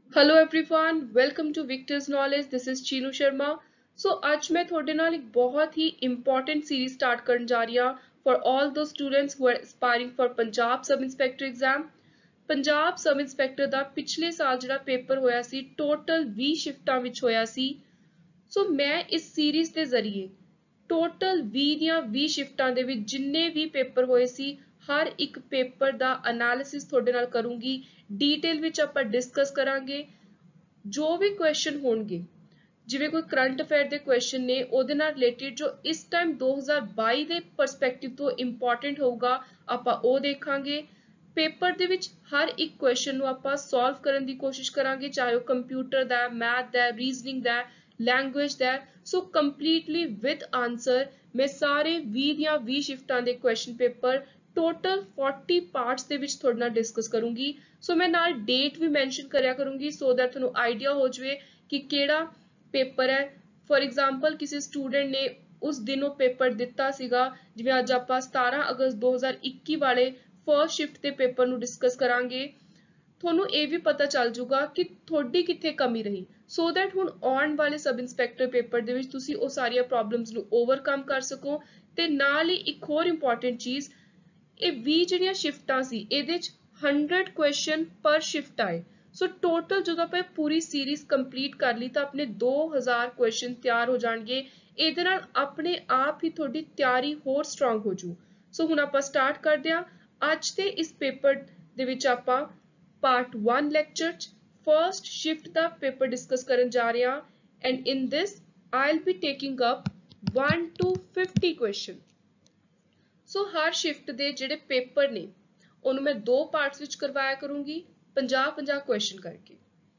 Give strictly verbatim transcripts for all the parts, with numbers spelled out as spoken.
Hello everyone, welcome to Victor's knowledge. This is Chinu Sharma. So ਅੱਜ मैं ਤੁਹਾਡੇ ਨਾਲ ਇੱਕ ਬਹੁਤ ਹੀ ਇੰਪੋਰਟੈਂਟ ਸੀਰੀਜ਼ ਸਟਾਰਟ ਕਰਨ ਜਾ ਰਹੀ ਹਾਂ for all those students who are aspiring for Punjab sub inspector exam. Punjab sub inspector ਦਾ ਪਿਛਲੇ ਸਾਲ ਜਿਹੜਾ ਪੇਪਰ ਹੋਇਆ ਸੀ ਟੋਟਲ ਵੀਹ ਸ਼ਿਫਟਾਂ ਵਿੱਚ ਹੋਇਆ ਸੀ। ਸੋ ਮੈਂ ਇਸ ਸੀਰੀਜ਼ ਦੇ ਜ਼ਰੀਏ ਟੋਟਲ ਵੀਹ ਦੀਆਂ ਵੀਹ ਸ਼ਿਫਟਾਂ ਦੇ ਵਿੱਚ ਜਿੰਨੇ ਵੀ ਪੇਪਰ ਹੋਏ ਸੀ ਹਰ ਇੱਕ ਪੇਪਰ ਦਾ ਐਨਾਲਿਸਿਸ ਤੁਹਾਡੇ ਨਾਲ ਕਰੂੰਗੀ। डिटेल ਵਿੱਚ ਆਪਾਂ डिस्कस ਕਰਾਂਗੇ। जो भी क्वेश्चन होंगे जिवें कोई करंट अफेयर के क्वेश्चन ने ਉਹਦੇ ਨਾਲ रिलेटेड जो इस टाइम दो हज़ार बाईस ਦੇ परस्पेक्टिव तो इंपॉर्टेंट होगा ਆਪਾਂ ਉਹ ਦੇਖਾਂਗੇ। पेपर ਦੇ ਵਿੱਚ हर एक क्वेश्चन ਨੂੰ ਆਪਾਂ सॉल्व ਕਰਨ ਦੀ कोशिश ਕਰਾਂਗੇ, चाहे ਉਹ कंप्यूटर ਦਾ, मैथ ਦਾ, रीजनिंग ਦਾ, लैंग्वेज ਦਾ। सो कंप्लीटली विद आंसर मैं सारे ਵੀਹ ਦੀਆਂ ਵੀਹ शिफ्टां ਦੇ क्वेश्चन पेपर टोटल चालीस पार्ट्स ਦੇ ਵਿੱਚ ਤੁਹਾਡੇ ਨਾਲ डिस्कस करूंगी। सो मैं नाल डेट भी मैंशन करिया करूंगी सो दैट ਤੁਹਾਨੂੰ आइडिया हो जाए कि ਕਿਹੜਾ पेपर है। फॉर एग्जाम्पल किसी स्टूडेंट ने उस दिन वो पेपर दिता सीगा, जिवें अज आपां सतारह अगस्त दो हज़ार इक्की वाले फर्स्ट शिफ्ट के पेपर नूं डिस्कस करांगे। ਤੁਹਾਨੂੰ ਇਹ ਵੀ ਪਤਾ ਚੱਲ ਜਾਊਗਾ ਕਿ ਤੁਹਾਡੀ ਕਿੱਥੇ ਕਮੀ ਰਹੀ ਸੋ दैट ਹੁਣ ਆਉਣ ਵਾਲੇ ਸਬ ਇੰਸਪੈਕਟਰ ਪੇਪਰ ਦੇ ਵਿੱਚ ਤੁਸੀਂ ਉਹ ਸਾਰੀਆਂ ਪ੍ਰੋਬਲਮਸ ਨੂੰ ਓਵਰਕਮ ਕਰ ਸਕੋ। ਤੇ ਨਾਲ ਹੀ ਇੱਕ ਹੋਰ ਇੰਪੋਰਟੈਂਟ ਚੀਜ਼, ਇਹ ਵੀਹ ਜਿਹੜੀਆਂ ਸ਼ਿਫਟਾਂ ਸੀ ਇਹਦੇ ਚ सौ क्वेश्चन पर शिफ्ट आए। सो टोटल जो आप पूरी सीरीज कंप्लीट कर ली तो अपने दो हज़ार क्वेश्चन तैयार हो जाएंगे। ਇਹਦੇ ਨਾਲ अपने आप ही थोड़ी तैयारी होर स्ट्रॉन्ग हो जू। सो हुण आपां स्टार्ट करदे हां अज दे इस पेपर दे विच आपां पार्ट वन लैक्चर च फर्स्ट शिफ्ट दा पेपर डिस्कस करन जा रहे हां and in this I will be taking up one two fifty question. So हर शिफ्ट दे जिहड़े पेपर ने ਉਹਨੂੰ मैं दो पार्ट्स ਵਿੱਚ करवाया करूंगी पचास पचास क्वेश्चन करके।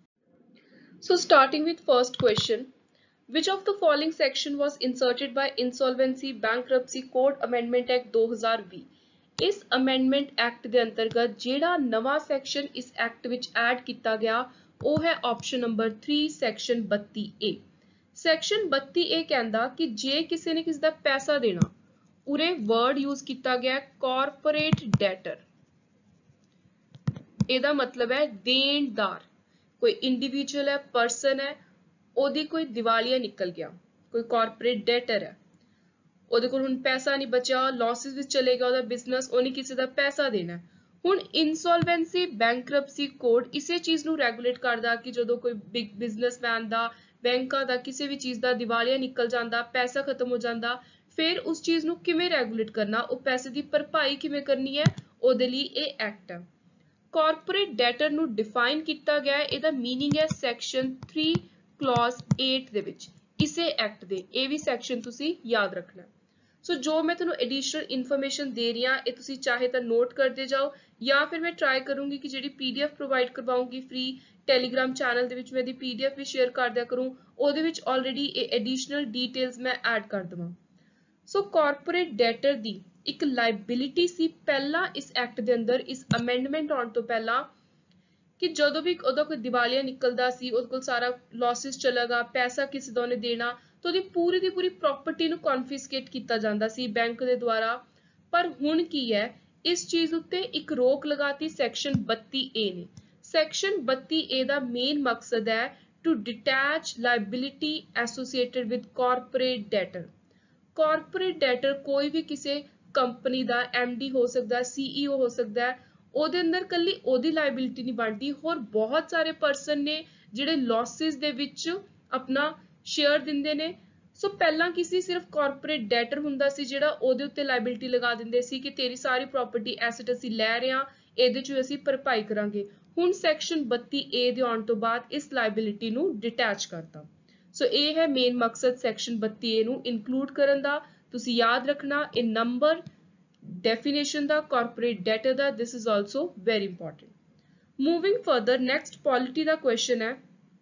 So starting with first question, which of the following section was inserted by insolvency bankruptcy code amendment act दो हज़ार बीस। इस amendment act ਦੇ ਅੰਤਰਗਤ ਜਿਹੜਾ ਨਵਾਂ ਸੈਕਸ਼ਨ ਇਸ ਐਕਟ ਵਿੱਚ ਐਡ ਕੀਤਾ ਗਿਆ ਉਹ ਹੈ ਆਪਸ਼ਨ ਨੰਬਰ तीन ਸੈਕਸ਼ਨ बत्ती ए। ਸੈਕਸ਼ਨ बत्ती ए ਕਹਿੰਦਾ ਕਿ ਜੇ ਕਿਸੇ ਨੇ ਕਿਸ ਦਾ ਪੈਸਾ ਦੇਣਾ, ਉਰੇ ਵਰਡ ਯੂਜ਼ ਕੀਤਾ ਗਿਆ ਕਾਰਪੋਰੇਟ ਡੈਟਰ। ਇਹਦਾ मतलब है देनदार, कोई इंडिविजुअल है, पर्सन है, ਉਹਦੀ कोई दिवालिया निकल गया, कोई कॉर्पोरेट डेटर है, ਉਹਦੇ ਕੋਲ ਹੁਣ ਪੈਸਾ ਨਹੀਂ ਬਚਿਆ, लॉसेस ਵਿੱਚ ਚਲੇ ਗਿਆ ਉਹਦਾ ਬਿਜ਼ਨਸ, ਉਹਨੇ ਕਿਸੇ ਦਾ ਪੈਸਾ ਦੇਣਾ। ਹੁਣ ਇਨਸੋਲਵੈਂਸੀ ਬੈਂਕਰਪਸੀ ਕੋਡ ਇਸੇ ਚੀਜ਼ ਨੂੰ ਰੈਗੂਲੇਟ ਕਰਦਾ ਕਿ ਜਦੋਂ ਕੋਈ ਬਿਗ ਬਿਜ਼ਨਸਮੈਨ ਦਾ, ਬੈਂਕਾਂ ਦਾ ਕਿਸੇ ਵੀ ਚੀਜ਼ ਦਾ ਦਿਵਾਲੀਆ ਨਿਕਲ ਜਾਂਦਾ, ਪੈਸਾ ਖਤਮ ਹੋ ਜਾਂਦਾ, ਫਿਰ ਉਸ ਚੀਜ਼ ਨੂੰ ਕਿਵੇਂ ਰੈਗੂਲੇਟ ਕਰਨਾ, ਉਹ ਪੈਸੇ ਦੀ ਭਰਪਾਈ ਕਿਵੇਂ ਕਰਨੀ ਹੈ, ਉਹਦੇ ਲਈ ਇਹ ਐਕਟ ਹੈ। कॉर्पोरेट डेटर ਨੂੰ डिफाइन ਕੀਤਾ ਗਿਆ ਹੈ, ਇਹਦਾ मीनिंग है सैक्शन थ्री क्लॉज एट ਦੇ ਵਿੱਚ ਇਸੇ ਐਕਟ ਦੇ। ਇਹ ਵੀ ਸੈਕਸ਼ਨ ਤੁਸੀਂ ਯਾਦ ਰੱਖਣਾ। ਸੋ ਜੋ ਮੈਂ ਤੁਹਾਨੂੰ ਐਡੀਸ਼ਨਲ ਇਨਫੋਰਮੇਸ਼ਨ ਦੇ ਰਹੀ ਹਾਂ ਇਹ ਤੁਸੀਂ ਚਾਹੇ ਤਾਂ ਨੋਟ ਕਰਦੇ ਜਾਓ ਜਾਂ ਫਿਰ ਮੈਂ ਟਰਾਈ ਕਰੂੰਗੀ ਕਿ ਜਿਹੜੀ ਪੀਡੀਐਫ ਪ੍ਰੋਵਾਈਡ ਕਰਵਾਉਂਗੀ ਫ੍ਰੀ ਟੈਲੀਗ੍ਰਾਮ ਚੈਨਲ ਦੇ ਵਿੱਚ ਮੈਂ ਦੀ ਪੀਡੀਐਫ ਵੀ ਸ਼ੇਅਰ ਕਰ ਦਿਆ ਕਰੂੰ, ਉਹਦੇ ਵਿੱਚ ਆਲਰੇਡੀ ਇਹ ਐਡੀਸ਼ਨਲ ਡੀਟੇਲਸ ਮੈਂ ਐਡ ਕਰ ਦਵਾਂ। ਸੋ ਕਾਰਪੋਰੇਟ ਡੈਟਰ ਦੀ एक लाइबिलिटी सी पहला इस एक्ट दे अंदर इस अमेंडमेंट आने तो पहला कि जदों भी उहदा कोई दिवालिया निकलदा सी, उहदे कोल सारा लॉसेस चलेगा, पैसा किसी दा उहने देना तो उहदी पूरी दी पूरी प्रॉपर्टी नूं कॉन्फिस्केट कीता जांदा सी बैंक दे द्वारा। पर हुण की है इस चीज उत्ते एक रोक लगाती सैक्शन बत्ती ए ने। सैक्शन बत्ती ए दा मेन मकसद है to detach liability associated with corporate debtor. Corporate debtor कोई भी किसी कंपनी का एम डी हो सकता है, सीईओ हो सकता है, ਉਹਦੇ ਅੰਦਰ ਕੱਲੀ ਉਹਦੀ ਲਾਇਬਿਲਿਟੀ ਨਹੀਂ ਬਣਦੀ, ਹੋਰ ਬਹੁਤ ਸਾਰੇ ਪਰਸਨ ਨੇ ਜਿਹੜੇ ਲੌਸਸ ਦੇ ਵਿੱਚ ਆਪਣਾ ਸ਼ੇਅਰ ਦਿੰਦੇ ਨੇ। ਸੋ ਪਹਿਲਾਂ ਕਿਸੇ ਸਿਰਫ ਕਾਰਪੋਰੇਟ ਡੈਟਰ ਹੁੰਦਾ ਸੀ ਜਿਹੜਾ ਉਹਦੇ ਉੱਤੇ ਲਾਇਬਿਲਿਟੀ ਲਗਾ ਦਿੰਦੇ ਸੀ ਕਿ ਤੇਰੀ ਸਾਰੀ ਪ੍ਰਾਪਰਟੀ ਐਸੈਟ ਅਸੀਂ ਲੈ ਰਹੇ ਹਾਂ, ਇਹਦੇ ਚੋਂ ਅਸੀਂ ਭਰਪਾਈ ਕਰਾਂਗੇ। ਹੁਣ ਸੈਕਸ਼ਨ बत्ती ए ਦੇ ਆਉਣ ਤੋਂ ਬਾਅਦ ਇਸ ਲਾਇਬਿਲਿਟੀ ਨੂੰ ਡਿਟੈਚ ਕਰਤਾ। ਸੋ ਇਹ ਹੈ ਮੇਨ ਮਕਸਦ ਸੈਕਸ਼ਨ बत्ती ए ਨੂੰ ਇਨਕਲੂਡ ਕਰਨ ਦਾ। ਤੁਸੀਂ ਯਾਦ ਰੱਖਣਾ ਇਹ ਨੰਬਰ definition ਦਾ corporate debtor ਦਾ, this is also very important. Moving further, next polity ਦਾ question है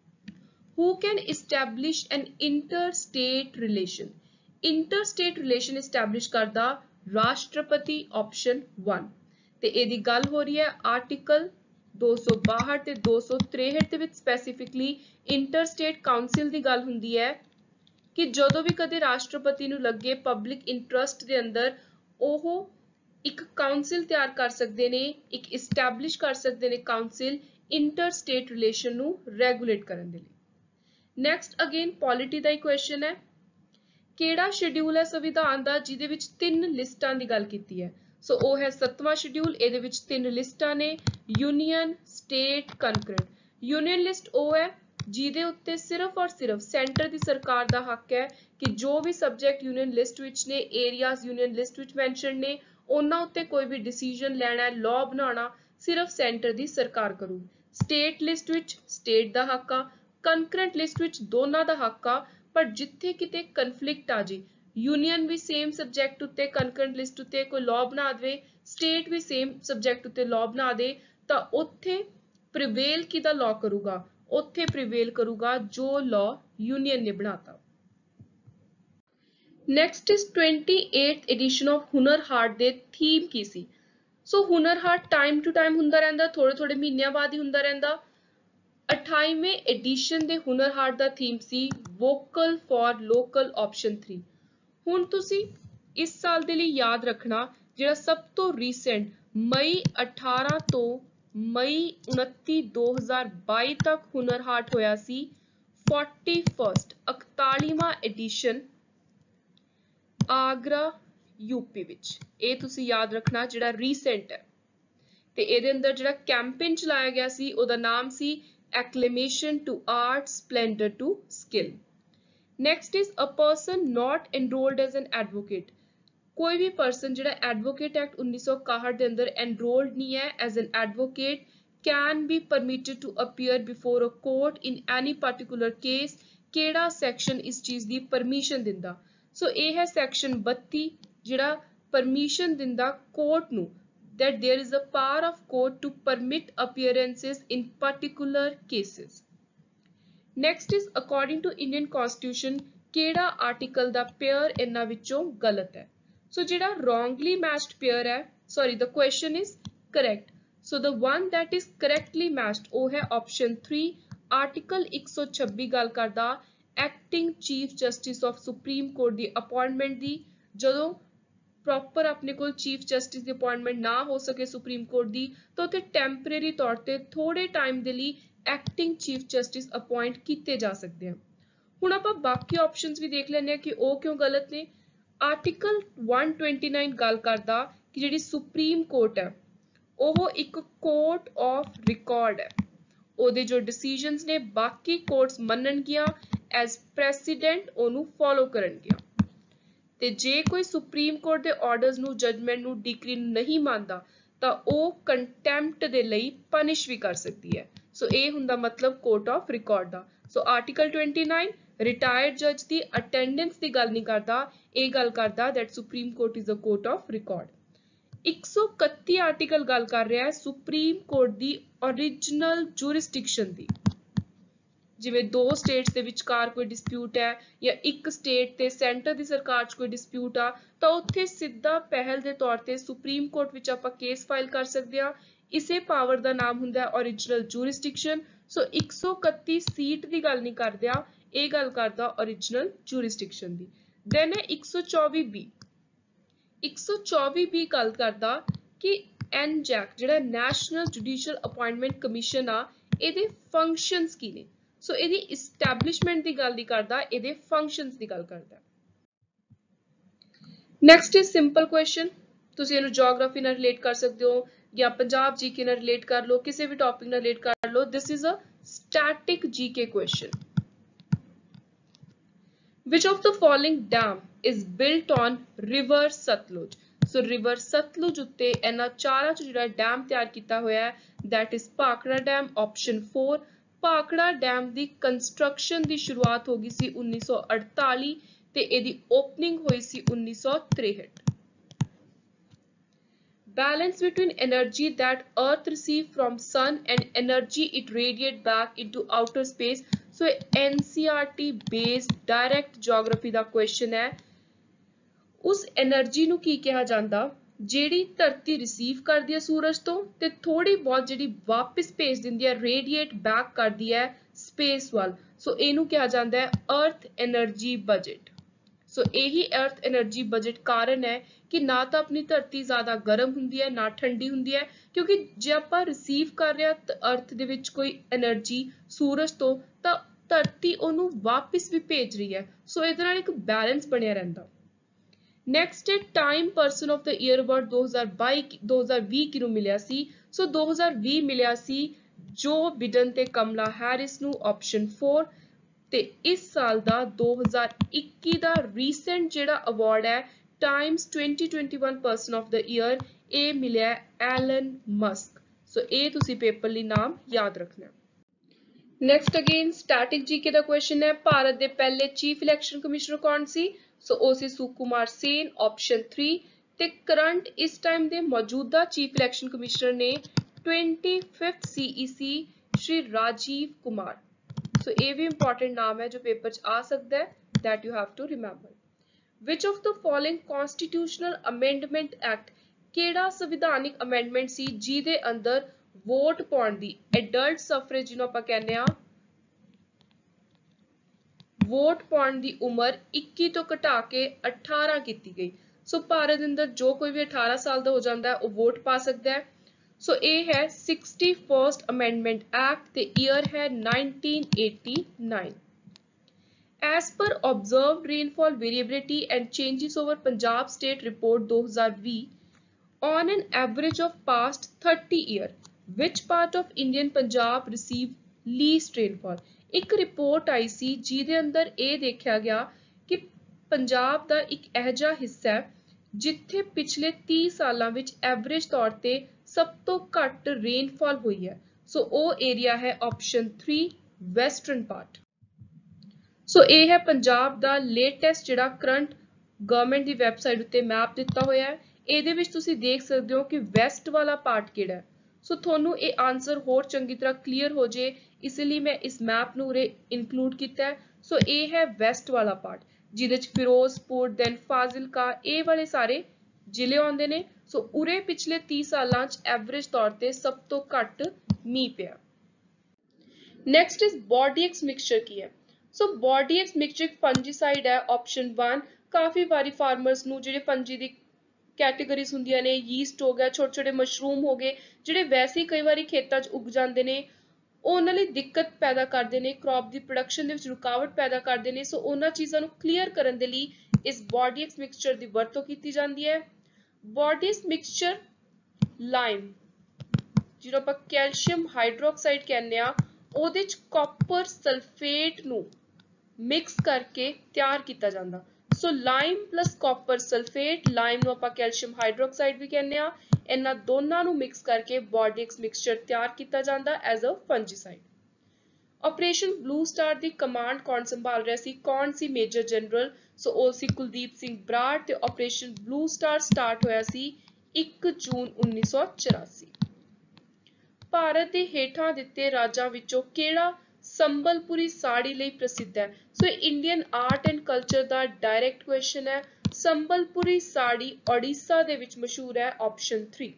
who can establish an interstate relation। interstate relation establish करदा राष्ट्रपति option one ਤੇ ਇਹਦੀ ਗੱਲ ਹੋ ਰਹੀ ਹੈ आर्टिकल दो सौ बाहठ ਤੇ दो सौ तिरसठ ਦੇ ਵਿੱਚ specifically interstate council ਦੀ ਗੱਲ ਹੁੰਦੀ ਹੈ ਕਿ ਜਦੋਂ ਵੀ ਕਦੇ ਰਾਸ਼ਟਰਪਤੀ ਨੂੰ ਲੱਗੇ ਪਬਲਿਕ ਇੰਟਰਸਟ ਦੇ ਅੰਦਰ ਉਹ ਇੱਕ ਕਾਉਂਸਲ ਤਿਆਰ ਕਰ ਸਕਦੇ ਨੇ, ਇੱਕ ਇਸਟੈਬਲਿਸ਼ ਕਰ ਸਕਦੇ ਨੇ ਕਾਉਂਸਲ ਇੰਟਰ ਸਟੇਟ ਰਿਲੇਸ਼ਨ ਨੂੰ ਰੈਗੂਲੇਟ ਕਰਨ ਦੇ ਲਈ। ਨੈਕਸਟ ਅਗੇਨ ਪੋਲਿਟੀ ਦਾ ਹੀ ਕੁਐਸਚਨ ਹੈ, ਕਿਹੜਾ ਸ਼ਡਿਊਲ ਹੈ ਸੰਵਿਧਾਨ ਦਾ ਜਿਹਦੇ ਵਿੱਚ ਤਿੰਨ ਲਿਸਟਾਂ ਦੀ ਗੱਲ ਕੀਤੀ ਹੈ? ਸੋ ਉਹ ਹੈ ਸੱਤਵਾਂ ਸ਼ਡਿਊਲ। ਇਹਦੇ ਵਿੱਚ ਤਿੰਨ ਲਿਸਟਾਂ ਨੇ, union, state, concurrent. Union list ਉਹ ਹੈ ਜਿਹਦੇ ਉੱਤੇ ਸਿਰਫ ਔਰ ਸਿਰਫ ਸੈਂਟਰ ਦੀ ਸਰਕਾਰ ਦਾ ਹੱਕ ਹੈ ਕਿ ਜੋ ਵੀ ਸਬਜੈਕਟ ਯੂਨੀਅਨ ਲਿਸਟ ਵਿੱਚ ਨੇ, ਏਰੀਆਜ਼ ਯੂਨੀਅਨ ਲਿਸਟ ਵਿੱਚ ਮੈਂਸ਼ਨ ਨੇ, ਉਹਨਾਂ ਉੱਤੇ ਕੋਈ ਵੀ ਡਿਸੀਜਨ ਲੈਣਾ, ਲਾਅ ਬਣਾਉਣਾ ਸਿਰਫ ਸੈਂਟਰ ਦੀ ਸਰਕਾਰ ਕਰੂ। ਸਟੇਟ ਲਿਸਟ ਵਿੱਚ ਸਟੇਟ ਦਾ ਹੱਕ ਆ, ਕੰਕਰੈਂਟ ਲਿਸਟ ਵਿੱਚ ਦੋਨਾਂ ਦਾ ਹੱਕ ਆ, ਪਰ ਜਿੱਥੇ ਕਿਤੇ ਕਨਫਲਿਕਟ ਆ ਜੇ, ਯੂਨੀਅਨ ਵੀ ਸੇਮ ਸਬਜੈਕਟ ਉੱਤੇ ਕੰਕਰੈਂਟ ਲਿਸਟ ਉੱਤੇ ਕੋਈ ਲਾਅ ਬਣਾ ਦੇਵੇ, ਸਟੇਟ ਵੀ ਸੇਮ ਸਬਜੈਕਟ ਉੱਤੇ ਲਾਅ ਬਣਾ ਦੇ, ਤਾਂ ਉੱਥੇ ਪ੍ਰੀਵੇਲ ਕਿਹਦਾ ਲਾਅ ਕਰੂਗਾ? ਉੱਥੇ ਪ੍ਰੀਵੇਲ ਕਰੂਗਾ ਜੋ ਲਾਅ ਯੂਨੀਅਨ ਨੇ ਬਣਾਤਾ। Next is twenty-eighth edition of Hunar Haat ਦੇ ਥੀਮ ਕੀ ਸੀ? So Hunar Haat time to time ਹੁੰਦਾ ਰਹਿੰਦਾ, ਥੋੜੇ ਥੋੜੇ ਮਹੀਨਿਆਂ ਬਾਅਦ ਹੀ ਹੁੰਦਾ ਰਹਿੰਦਾ। ਅਠਾਈਵੇਂ ਐਡੀਸ਼ਨ ਦੇ ਹੁਨਰ ਹਾਟ ਦਾ ਥੀਮ ਸੀ vocal for local option three. ਹੁਣ ਤੁਸੀਂ ਇਸ ਸਾਲ ਦੇ ਲਈ ਯਾਦ ਰੱਖਣਾ, ਜਿਹੜਾ ਸਭ ਤੋਂ ਰੀਸੈਂਟ ਮਈ ਅਠਾਰਾਂ ਤੋਂ ਮਈ ਉਨੱਤੀ ਦੋ ਹਜ਼ਾਰ ਬਾਈ ਤੱਕ ਹੁਨਰ ਹਾਟ ਹੋਇਆ ਸੀ, forty-first ਇਕਤਾਲੀਵਾਂ ਐਡੀਸ਼ਨ ਆਗਰਾ ਯੂਪੀ ਵਿੱਚ। ਇਹ ਤੁਸੀਂ ਯਾਦ ਰੱਖਣਾ ਜਿਹੜਾ ਰੀਸੈਂਟ ਹੈ। ਤੇ ਇਹਦੇ ਅੰਦਰ ਜਿਹੜਾ ਕੈਂਪੇਨ ਚਲਾਇਆ ਗਿਆ ਸੀ ਉਹਦਾ ਨਾਮ ਸੀ acclamation to art, splendor to skill. Next is a person not enrolled as an advocate. ਕੋਈ ਵੀ person ਜਿਹੜਾ Advocate Act ਉੱਨੀ ਸੌ ਇਕਾਹਠ ਦੇ ਅੰਦਰ enrolled ਨਹੀਂ ਹੈ as an advocate can be permitted to appear before a court in any particular case. ਕਿਹੜਾ section ਇਸ ਚੀਜ਼ ਦੀ permission ਦਿੰਦਾ? ਸੋ ਇਹ ਹੈ section ਬੱਤੀ ਜਿਹੜਾ permission ਦਿੰਦਾ ਕੋਰਟ ਨੂੰ that there is a power of court to permit appearances in particular cases. Next is according to Indian Constitution ਕਿਹੜਾ article ਦਾ pair ਇਹਨਾਂ ਵਿੱਚੋਂ ਗਲਤ ਹੈ? So ਜਿਹੜਾ wrongly matched pair ਹੈ, sorry the question is correct. So the one that is correctly matched ਉਹ ਹੈ option three. Article one sixty ਗੱਲ ਕਰਦਾ acting chief justice of Supreme Court the appointment ਦੀ। ਜਦੋਂ ਪ੍ਰੋਪਰ ਆਪਣੇ ਕੋਲ ਚੀਫ ਜਸਟਿਸ ਦੀ appointment ਨਾ ਹੋ ਸਕੇ ਸੁਪਰੀਮ ਕੋਰਟ ਦੀ, ਤਾਂ ਉੱਥੇ ਟੈਂਪਰੇਰੀ ਤੌਰ ਤੇ ਥੋੜੇ ਟਾਈਮ ਦੇ ਲਈ ਐਕਟਿੰਗ ਚੀਫ ਜਸਟਿਸ ਅਪਾਇੰਟ ਕੀਤੇ ਜਾ ਸਕਦੇ ਆ। ਹੁਣ ਆਪਾਂ ਬਾਕੀ ਆਪਸ਼ਨਸ ਵੀ ਦੇਖ ਲੈਂਦੇ ਆ ਕਿ ਉਹ ਕਿਉਂ ਗਲਤ ਨੇ। ਆਰਟੀਕਲ one twenty-nine ਗੱਲ ਕਰਦਾ ਕਿ ਜਿਹੜੀ ਸੁਪਰੀਮ ਕੋਰਟ ਹੈ ਉਹ ਇੱਕ ਕੋਰਟ ਆਫ ਰਿਕਾਰਡ ਹੈ, ਉਹਦੇ ਜੋ ਡਿਸੀਜਨਸ ਨੇ ਬਾਕੀ ਕੋਰਟਸ ਮੰਨਣਗੀਆਂ ਐਜ਼ ਪ੍ਰੈਸੀਡੈਂਟ, ਉਹਨੂੰ ਫੋਲੋ ਕਰਨਗੀਆਂ। ਤੇ ਜੇ ਕੋਈ ਸੁਪਰੀਮ ਕੋਰਟ ਦੇ ਆਰਡਰਸ ਨੂੰ, ਜਜਮੈਂਟ ਨੂੰ, ਡਿਕਰੀ ਨੂੰ ਨਹੀਂ ਮੰਨਦਾ ਤਾਂ ਉਹ ਕੰਟੈਂਪਟ ਦੇ ਲਈ ਪਨਿਸ਼ ਵੀ ਕਰ ਸਕਦੀ ਹੈ। ਸੋ ਇਹ ਹੁੰਦਾ ਮਤਲਬ ਕੋਰਟ ਆਫ ਰਿਕਾਰਡ ਦਾ। ਸੋ ਆਰਟੀਕਲ twenty-nine ਰਿਟਾਇਰਡ ਜੱਜ ਦੀ ਅਟੈਂਡੈਂਸ ਦੀ ਗੱਲ ਨਹੀਂ ਕਰਦਾ, ਇਹ ਗੱਲ ਕਰਦਾ that supreme court is a court of record. one thirty article ਗੱਲ ਕਰ ਰਿਹਾ ਹੈ ਸੁਪਰੀਮ ਕੋਰਟ ਦੀ ਓਰੀਜਨਲ ਜੂਰਿਸਡਿਕਸ਼ਨ ਦੀ। ਜਿਵੇਂ ਦੋ ਸਟੇਟਸ ਦੇ ਵਿਚਕਾਰ ਕੋਈ ਡਿਸਪਿਊਟ ਹੈ ਜਾਂ ਇੱਕ ਸਟੇਟ ਤੇ ਸੈਂਟਰ ਦੀ ਸਰਕਾਰ 'ਚ ਕੋਈ ਡਿਸਪਿਊਟ ਆ, ਤਾਂ ਉੱਥੇ ਸਿੱਧਾ ਪਹਿਲ ਦੇ ਤੌਰ ਤੇ ਸੁਪਰੀਮ ਕੋਰਟ ਵਿੱਚ ਆਪਾਂ ਕੇਸ ਫਾਈਲ ਕਰ ਸਕਦੇ ਹਾਂ। ਇਸੇ ਪਾਵਰ ਦਾ ਨਾਮ ਹੁੰਦਾ ਹੈ original jurisdiction. So one thirty seat ਦੀ ਗੱਲ ਨਹੀਂ ਕਰਦਾ, ਇਹ ਗੱਲ ਕਰਦਾ ਓਰੀਜਨਲ ਜੂਰਿਸਡਿਕਸ਼ਨ ਦੀ। ਦੈਨ ਹੈ one forty B। one forty B ਗੱਲ ਕਰਦਾ ਕਿ ਐਨ ਜੈਕ ਜਿਹੜਾ ਨੈਸ਼ਨਲ ਜੁਡੀਸ਼ੀਅਲ ਅਪਾਇੰਟਮੈਂਟ ਕਮਿਸ਼ਨ ਆ, ਇਹਦੇ ਫੰਕਸ਼ਨਸ ਕੀ ਨੇ? ਸੋ ਇਹਦੀ ਇਸਟੈਬਲਿਸ਼ਮੈਂਟ ਦੀ ਗੱਲ ਨਹੀਂ ਕਰਦਾ, ਇਹਦੇ ਫੰਕਸ਼ਨਸ ਦੀ ਗੱਲ ਕਰਦਾ। Next is simple question. ਤੁਸੀਂ ਇਹਨੂੰ ਜੀਓਗ੍ਰਾਫੀ ਨਾਲ ਰਿਲੇਟ ਕਰ ਸਕਦੇ ਹੋ ਜਾਂ ਪੰਜਾਬ ਜੀਕੇ ਨਾਲ ਰਿਲੇਟ ਕਰ ਲਓ, ਕਿਸੇ ਵੀ ਟੌਪਿਕ ਨਾਲ ਰਿਲੇਟ ਕਰ ਲਓ। This is a static GK question. Which of the following dam is built on river Satluj? So river Satluj ਉੱਤੇ ਇਹਨਾਂ ਚਾਰਾਂ ਚ ਜਿਹੜਾ ਡੈਮ ਤਿਆਰ ਕੀਤਾ ਹੋਇਆ ਹੈ that is Bhakra dam, option four। Bhakra dam ਦੀ ਕੰਸਟਰਕਸ਼ਨ ਦੀ ਸ਼ੁਰੂਆਤ ਹੋ ਗਈ ਸੀ ਉੱਨੀ ਸੌ ਅੜਤਾਲੀ ਤੇ ਇਹਦੀ ਓਪਨਿੰਗ ਹੋਈ ਸੀ ਉੱਨੀ ਸੌ ਤਰੇਹਠ। Balance between energy that earth receive from sun and energy it radiate back into outer space. So N C R T based direct geography the question ਹੈ। ਉਸ એનર્ਜੀ ਨੂੰ ਕੀ ਕਿਹਾ ਜਾਂਦਾ ਜਿਹੜੀ ਧਰਤੀ ਰਿਸੀਵ ਕਰਦੀ ਹੈ ਸੂਰਜ ਤੋਂ ਤੇ ਥੋੜੀ ਬਹੁਤ ਜਿਹੜੀ ਵਾਪਸ ਭੇਜ ਦਿੰਦੀ ਹੈ, ਰੇਡੀਏਟ ਬੈਕ ਕਰਦੀ ਹੈ ਸਪੇਸ ਵੱਲ। ਸੋ ਇਹਨੂੰ ਕਿਹਾ ਜਾਂਦਾ ਹੈ ਅਰਥ એનર્ਜੀ ਬਜਟ। ਸੋ ਇਹੀ ਅਰਥ એનર્ਜੀ ਬਜਟ ਕਾਰਨ ਹੈ ਕਿ ਨਾ ਤਾਂ ਆਪਣੀ ਧਰਤੀ ਜ਼ਿਆਦਾ ਗਰਮ ਹੁੰਦੀ ਹੈ ਨਾ ਠੰਡੀ ਹੁੰਦੀ ਹੈ, ਕਿਉਂਕਿ ਜੇ ਆਪਾਂ ਰਿਸੀਵ ਕਰ ਰਹੇ ਹਾਂ ਅਰਥ ਦੇ ਵਿੱਚ ਕੋਈ એનર્ਜੀ ਸੂਰਜ ਤੋਂ ਤਾਂ ਧਰਤੀ ਉਹਨੂੰ ਵਾਪਿਸ ਵੀ ਭੇਜ ਰਹੀ ਹੈ। ਸੋ ਇਹਦੇ ਨਾਲ ਇੱਕ ਬੈਲੈਂਸ ਬਣਿਆ ਰਹਿੰਦਾ। ਨੈਕਸਟ ਹੈ ਟਾਈਮ ਪਰਸਨ ਆਫ ਦਾ ਈਅਰ ਅਵਾਰਡ ਦੋ ਹਜ਼ਾਰ ਬਾਈ ਦੋ ਹਜ਼ਾਰ ਵੀਹ ਕਿਹਨੂੰ ਮਿਲਿਆ ਸੀ? ਸੋ ਦੋ ਹਜ਼ਾਰ ਵੀਹ ਮਿਲਿਆ ਸੀ ਜੋ ਬਿਡਨ ਤੇ ਕਮਲਾ ਹੈਰਿਸ ਨੂੰ, ਆਪਸ਼ਨ ਫੋਰ। ਤੇ ਇਸ ਸਾਲ ਦਾ ਦੋ ਹਜ਼ਾਰ ਇੱਕੀ ਦਾ ਰੀਸੈਂਟ ਜਿਹੜਾ ਅਵਾਰਡ ਹੈ Times twenty twenty-one person of ਦਾ ਈਅਰ, ਇਹ ਮਿਲਿਆ ਐਲਨ ਮਸਕ। ਸੋ ਇਹ ਤੁਸੀਂ ਪੇਪਰ ਲਈ ਨਾਮ ਯਾਦ ਰੱਖਣਾ। ਨੈਕਸਟ ਅਗੇਨ ਸਟੈਟਿਕ ਜੀਕੇ ਦਾ ਕੁਐਸਚਨ ਹੈ, ਭਾਰਤ ਦੇ ਪਹਿਲੇ ਚੀਫ ਇਲੈਕਸ਼ਨ ਕਮਿਸ਼ਨਰ ਕੌਣ ਸੀ? ਸੋ ਉਹ ਸੀ ਸੁਕੁਮਾਰ ਸੇਨ, ਆਪਸ਼ਨ ਥ੍ਰੀ। ਤੇ ਕਰੰਟ ਇਸ ਟਾਈਮ ਦੇ ਮੌਜੂਦਾ ਚੀਫ ਇਲੈਕਸ਼ਨ ਕਮਿਸ਼ਨਰ ਨੇ twenty-fifth C E C ਸ਼੍ਰੀ ਰਾਜੀਵ ਕੁਮਾਰ। ਸੋ ਇਹ ਵੀ ਇੰਪੋਰਟੈਂਟ ਨਾਮ ਹੈ ਜੋ ਪੇਪਰ 'ਚ ਆ ਸਕਦਾ ਹੈ, that you have to remember. Which of the following constitutional amendment act, ਕਿਹੜਾ ਸੰਵਿਧਾਨਿਕ ਅਮੈਂਡਮੈਂਟ ਸੀ ਜਿਹਦੇ ਅੰਦਰ ਵੋਟ ਪਾਉਣ ਦੀ, ਐਡਲਟ ਸਫਰੇਜ ਜਿਹਨੂੰ ਆਪਾਂ ਕਹਿੰਦੇ ਆ, ਵੋਟ ਪਾਉਣ ਦੀ ਉਮਰ ਇੱਕੀ ਤੋਂ ਘਟਾ ਕੇ ਅਠਾਰਾਂ ਕੀਤੀ ਗਈ। ਸੋ ਭਾਰਤ ਦੇ ਅੰਦਰ ਜੋ ਕੋਈ ਵੀ ਅਠਾਰਾਂ ਸਾਲ ਦਾ ਹੋ ਜਾਂਦਾ ਹੈ ਉਹ ਵੋਟ ਪਾ ਸਕਦਾ ਹੈ। ਸੋ ਇਹ ਹੈ sixty-first Amendment Act ਤੇ ਈਅਰ ਹੈ nineteen eighty-nine. As per observed rainfall variability and changes over Punjab State Report ਦੋ ਹਜ਼ਾਰ ਵੀਹ, on an average of past thirty year, which part of Indian Punjab received least rainfall? ਇੱਕ report ਆਈ ਸੀ ਜਿਹਦੇ ਅੰਦਰ ਇਹ ਦੇਖਿਆ ਗਿਆ ਕਿ ਪੰਜਾਬ ਦਾ ਇੱਕ ਇਹੋ ਜਿਹਾ ਹਿੱਸਾ ਹੈ ਜਿੱਥੇ ਪਿਛਲੇ ਤੀਹ ਸਾਲਾਂ ਵਿੱਚ ਐਵਰੇਜ ਤੌਰ ਤੇ ਸਭ ਤੋਂ ਘੱਟ ਰੇਨਫਾਲ ਹੋਈ ਹੈ। ਸੋ ਉਹ ਏਰੀਆ ਹੈ option three, western part. So ਇਹ ਹੈ ਪੰਜਾਬ ਦਾ ਲੇਟੈਸਟ ਜਿਹੜਾ ਕਰੰਟ ਗਵਰਨਮੈਂਟ ਦੀ ਵੈਬਸਾਈਟ ਉੱਤੇ ਮੈਪ ਦਿੱਤਾ ਹੋਇਆ ਹੈ। ਇਹਦੇ ਵਿੱਚ ਤੁਸੀਂ ਦੇਖ ਸਕਦੇ ਹੋ ਕਿ ਵੈਸਟ ਵਾਲਾ ਪਾਰਟ ਕਿਹੜਾ ਹੈ। ਸੋ ਤੁਹਾਨੂੰ ਇਹ ਆਨਸਰ ਹੋਰ ਚੰਗੀ ਤਰ੍ਹਾਂ ਕਲੀਅਰ ਹੋ ਜੇ ਇਸ ਲਈ ਮੈਂ ਇਸ ਮੈਪ ਨੂੰ ਉਰੇ ਇਨਕਲੂਡ ਕੀਤਾ ਹੈ। ਸੋ ਇਹ ਹੈ ਵੈਸਟ ਵਾਲਾ ਪਾਰਟ ਜਿਹਦੇ ਚ ਫਿਰੋਜ਼ਪੁਰ, ਦੈਨ ਫਾਜ਼ਿਲਕਾ, ਇਹ ਵਾਲੇ ਸਾਰੇ ਜ਼ਿਲ੍ਹੇ ਆਉਂਦੇ ਨੇ। ਸੋ ਉਰੇ ਪਿਛਲੇ ਤੀਹ ਸਾਲਾਂ ਚ ਐਵਰੇਜ ਤੌਰ ਤੇ ਸਭ ਤੋਂ ਘੱਟ ਮੀਂਹ ਪਿਆ। ਨੈਕਸਟ ਇਜ਼ ਬੋਰਡੀਐਕਸ ਮਿਕਸਚਰ ਕੀ ਹੈ? ਸੋ ਬੋਰਡੀਐਕਸ ਮਿਕਸਚਰ ਇੱਕ ਫੰਜੀਸਾਈਡ ਹੈ, ਆਪਸ਼ਨ ਵਨ। ਕਾਫੀ ਵਾਰੀ ਫਾਰਮਰਸ ਨੂੰ ਜਿਹੜੇ ਫੰਜੀ ਦੀ ਕੈਟੇਗਰੀਜ਼ ਹੁੰਦੀਆਂ ਨੇ, ਯੀਸਟ ਹੋ ਗਿਆ, ਛੋਟੇ ਛੋਟੇ ਮਸ਼ਰੂਮ ਹੋ ਗਏ, ਜਿਹੜੇ ਵੈਸੇ ਹੀ ਕਈ ਵਾਰੀ ਖੇਤਾਂ 'ਚ ਉਗ ਜਾਂਦੇ ਨੇ, ਉਹ ਉਹਨਾਂ ਲਈ ਦਿੱਕਤ ਪੈਦਾ ਕਰਦੇ ਨੇ, ਕ੍ਰੌਪ ਦੀ ਪ੍ਰੋਡਕਸ਼ਨ ਦੇ ਵਿੱਚ ਰੁਕਾਵਟ ਪੈਦਾ ਕਰਦੇ ਨੇ। ਸੋ ਉਹਨਾਂ ਚੀਜ਼ਾਂ ਨੂੰ ਕਲੀਅਰ ਕਰਨ ਦੇ ਲਈ ਇਸ ਬੋਰਡੀਐਕਸ ਮਿਕਸਚਰ ਦੀ ਵਰਤੋਂ ਕੀਤੀ ਜਾਂਦੀ ਹੈ। ਬੋਰਡੀਐਕਸ ਮਿਕਸਚਰ ਲਾਈਮ ਜਿਹਨੂੰ ਆਪਾਂ ਕੈਲਸ਼ੀਅਮ ਹਾਈਡਰੋਕਸਾਈਡ ਕਹਿੰਦੇ ਆ, ਉਹਦੇ 'ਚ ਕਾਪਰ ਸਲਫੇਟ ਨੂੰ ਮਿਕਸ ਕਰਕੇ ਤਿਆਰ ਕੀਤਾ ਜਾਂਦਾ। So lime plus copper sulphate, lime ਨੂੰ ਆਪਾਂ ਕੈਲਸ਼ੀਅਮ ਹਾਈਡਰੋਕਸਾਈਡ ਵੀ ਕਹਿੰਦੇ ਆ, ਇਹਨਾਂ ਦੋਨਾਂ ਨੂੰ ਮਿਕਸ ਕਰਕੇ ਬੋਰਡੀਐਕਸ ਮਿਕਸਚਰ ਤਿਆਰ ਕੀਤਾ ਜਾਂਦਾ as a fungicide. Operation blue star ਦੀ ਕਮਾਂਡ ਕੌਣ ਸੰਭਾਲ ਰਿਹਾ ਸੀ? ਕੌਣ ਸੀ ਮੇਜਰ ਜਨਰਲ? ਸੋ ਉਹ ਸੀ ਕੁਲਦੀਪ ਸਿੰਘ ਬਰਾੜ ਤੇ ਆਪਰੇਸ਼ਨ ਬਲੂ ਸਟਾਰ ਸਟਾਰਟ ਹੋਇਆ ਸੀ ਇੱਕ ਜੂਨ ਉੱਨੀ ਸੌ ਚੁਰਾਸੀ। ਭਾਰਤ ਦੇ ਹੇਠਾਂ ਦਿੱਤੇ ਰਾਜਾਂ ਵਿੱਚੋਂ ਕਿਹੜਾ ਸੰਬਲਪੁਰੀ ਸਾੜੀ ਲਈ ਪ੍ਰਸਿੱਧ ਹੈ? So Indian art and culture ਦਾ ਡਾਇਰੈਕਟ ਕੁਐਸਚਨ ਹੈ। ਸੰਬਲਪੁਰੀ ਸਾੜੀ ਓਡੀਸ਼ਾ ਦੇ ਵਿੱਚ ਮਸ਼ਹੂਰ ਹੈ, ਆਪਸ਼ਨ ਥ੍ਰੀ।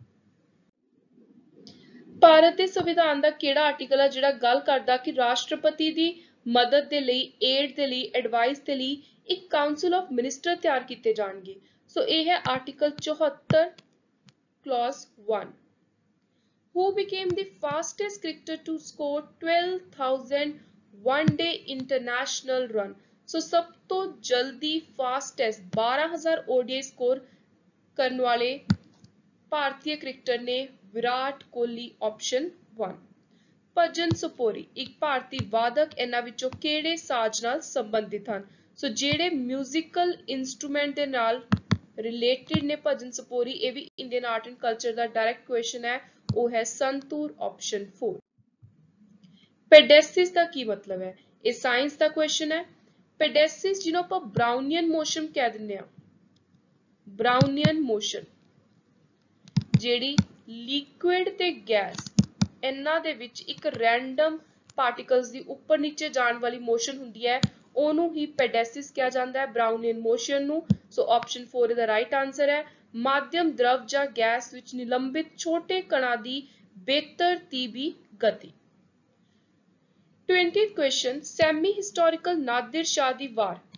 ਭਾਰਤ ਦੇ ਸੰਵਿਧਾਨ ਦਾ ਕਿਹੜਾ ਆਰਟੀਕਲ ਹੈ ਜਿਹੜਾ ਗੱਲ ਕਰਦਾ ਕਿ ਰਾਸ਼ਟਰਪਤੀ ਦੀ ਮਦਦ ਦੇ ਲਈ, ਏਡ ਦੇ ਲਈ, ਐਡਵਾਈਸ ਦੇ ਲਈ ਇੱਕ ਕਾਉਂਸਲ ਆਫ ਮਿਨਿਸਟਰ ਤਿਆਰ ਕੀਤੇ ਜਾਣਗੇ? ਸੋ ਇਹ ਹੈ ਆਰਟੀਕਲ ਚੌਹੱਤਰ clause one. Who became the fastest cricketer to score twelve thousand one day international run? So ਸਭ ਤੋਂ ਜਲਦੀ ਫਾਸਟੈਸਟ ਬਾਰਾਂ ਹਜ਼ਾਰ O D I ਸਕੋਰ ਕਰਨ ਵਾਲੇ ਭਾਰਤੀ ਕ੍ਰਿਕਟਰ ਨੇ ਵਿਰਾਟ ਕੋਹਲੀ, ਆਪਸ਼ਨ one. ਭਜਨ ਸਪੋਰੀ ਇੱਕ ਭਾਰਤੀ ਵਾਦਕ, ਇਹਨਾਂ ਵਿੱਚੋਂ ਕਿਹੜੇ ਸਾਜ਼ ਨਾਲ ਸੰਬੰਧਿਤ ਹਨ? ਸੋ ਜਿਹੜੇ ਮਿਊਜ਼ੀਕਲ ਇਨਸਟਰੂਮੈਂਟ ਦੇ ਨਾਲ ਰਿਲੇਟਡ ਨੇ ਭਜਨ ਸਪੋਰੀ, ਇਹ ਵੀ ਇੰਡੀਅਨ ਆਰਟ ਐਂਡ ਕਲਚਰ ਦਾ ਡਾਇਰੈਕਟ ਕੁਐਸਚਨ ਹੈ, ਉਹ ਹੈ ਸੰਤੂਰ, ਆਪਸ਼ਨ four. ਪੈਡੈਸਿਸ ਦਾ ਕੀ ਮਤਲਬ ਹੈ? ਇਹ ਸਾਇੰਸ ਦਾ ਕੁਐਸਚਨ ਹੈ। ਪੈਡੈਸਿਸ ਜਿਹਨੂੰ ਆਪਾਂ ਬਰਾਊਨੀਅਨ ਮੋਸ਼ਨ ਕਹਿ ਦਿੰਦੇ ਆ, ਬਰਾਊਨੀਅਨ ਮੋਸ਼ਨ ਜਿਹੜੀ ਲਿਕੁਇਡ ਤੇ ਗੈਸ ਇਹਨਾਂ ਦੇ ਵਿੱਚ ਇੱਕ ਰੈਂਡਮ ਪਾਰਟੀਕਲਸ ਦੀ ਉੱਪਰ ਨੀਚੇ ਜਾਣ ਵਾਲੀ ਮੋਸ਼ਨ ਹੁੰਦੀ ਹੈ, ਉਹਨੂੰ ਹੀ ਪੈਡੈਸਿਸ ਕਿਹਾ ਜਾਂਦਾ ਹੈ, ਬਰਾਊਨੀਅਨ ਮੋਸ਼ਨ ਨੂੰ। ਸੋ ਆਪਸ਼ਨ four ਇਹਦਾ ਰਾਈਟ ਆਨਸਰ ਹੈ। ਮਾਧਿਅਮ ਦਰਵ ਜਾਂ ਗੈਸ ਵਿੱਚ ਨਿਲੰਬਿਤ ਛੋਟੇ ਕਣਾਂ ਦੀ ਬੇਤਰਤੀਬੀ ਗਤੀ। twentieth question, semi historical Nadir Shah ਦੀ ਵਾਰ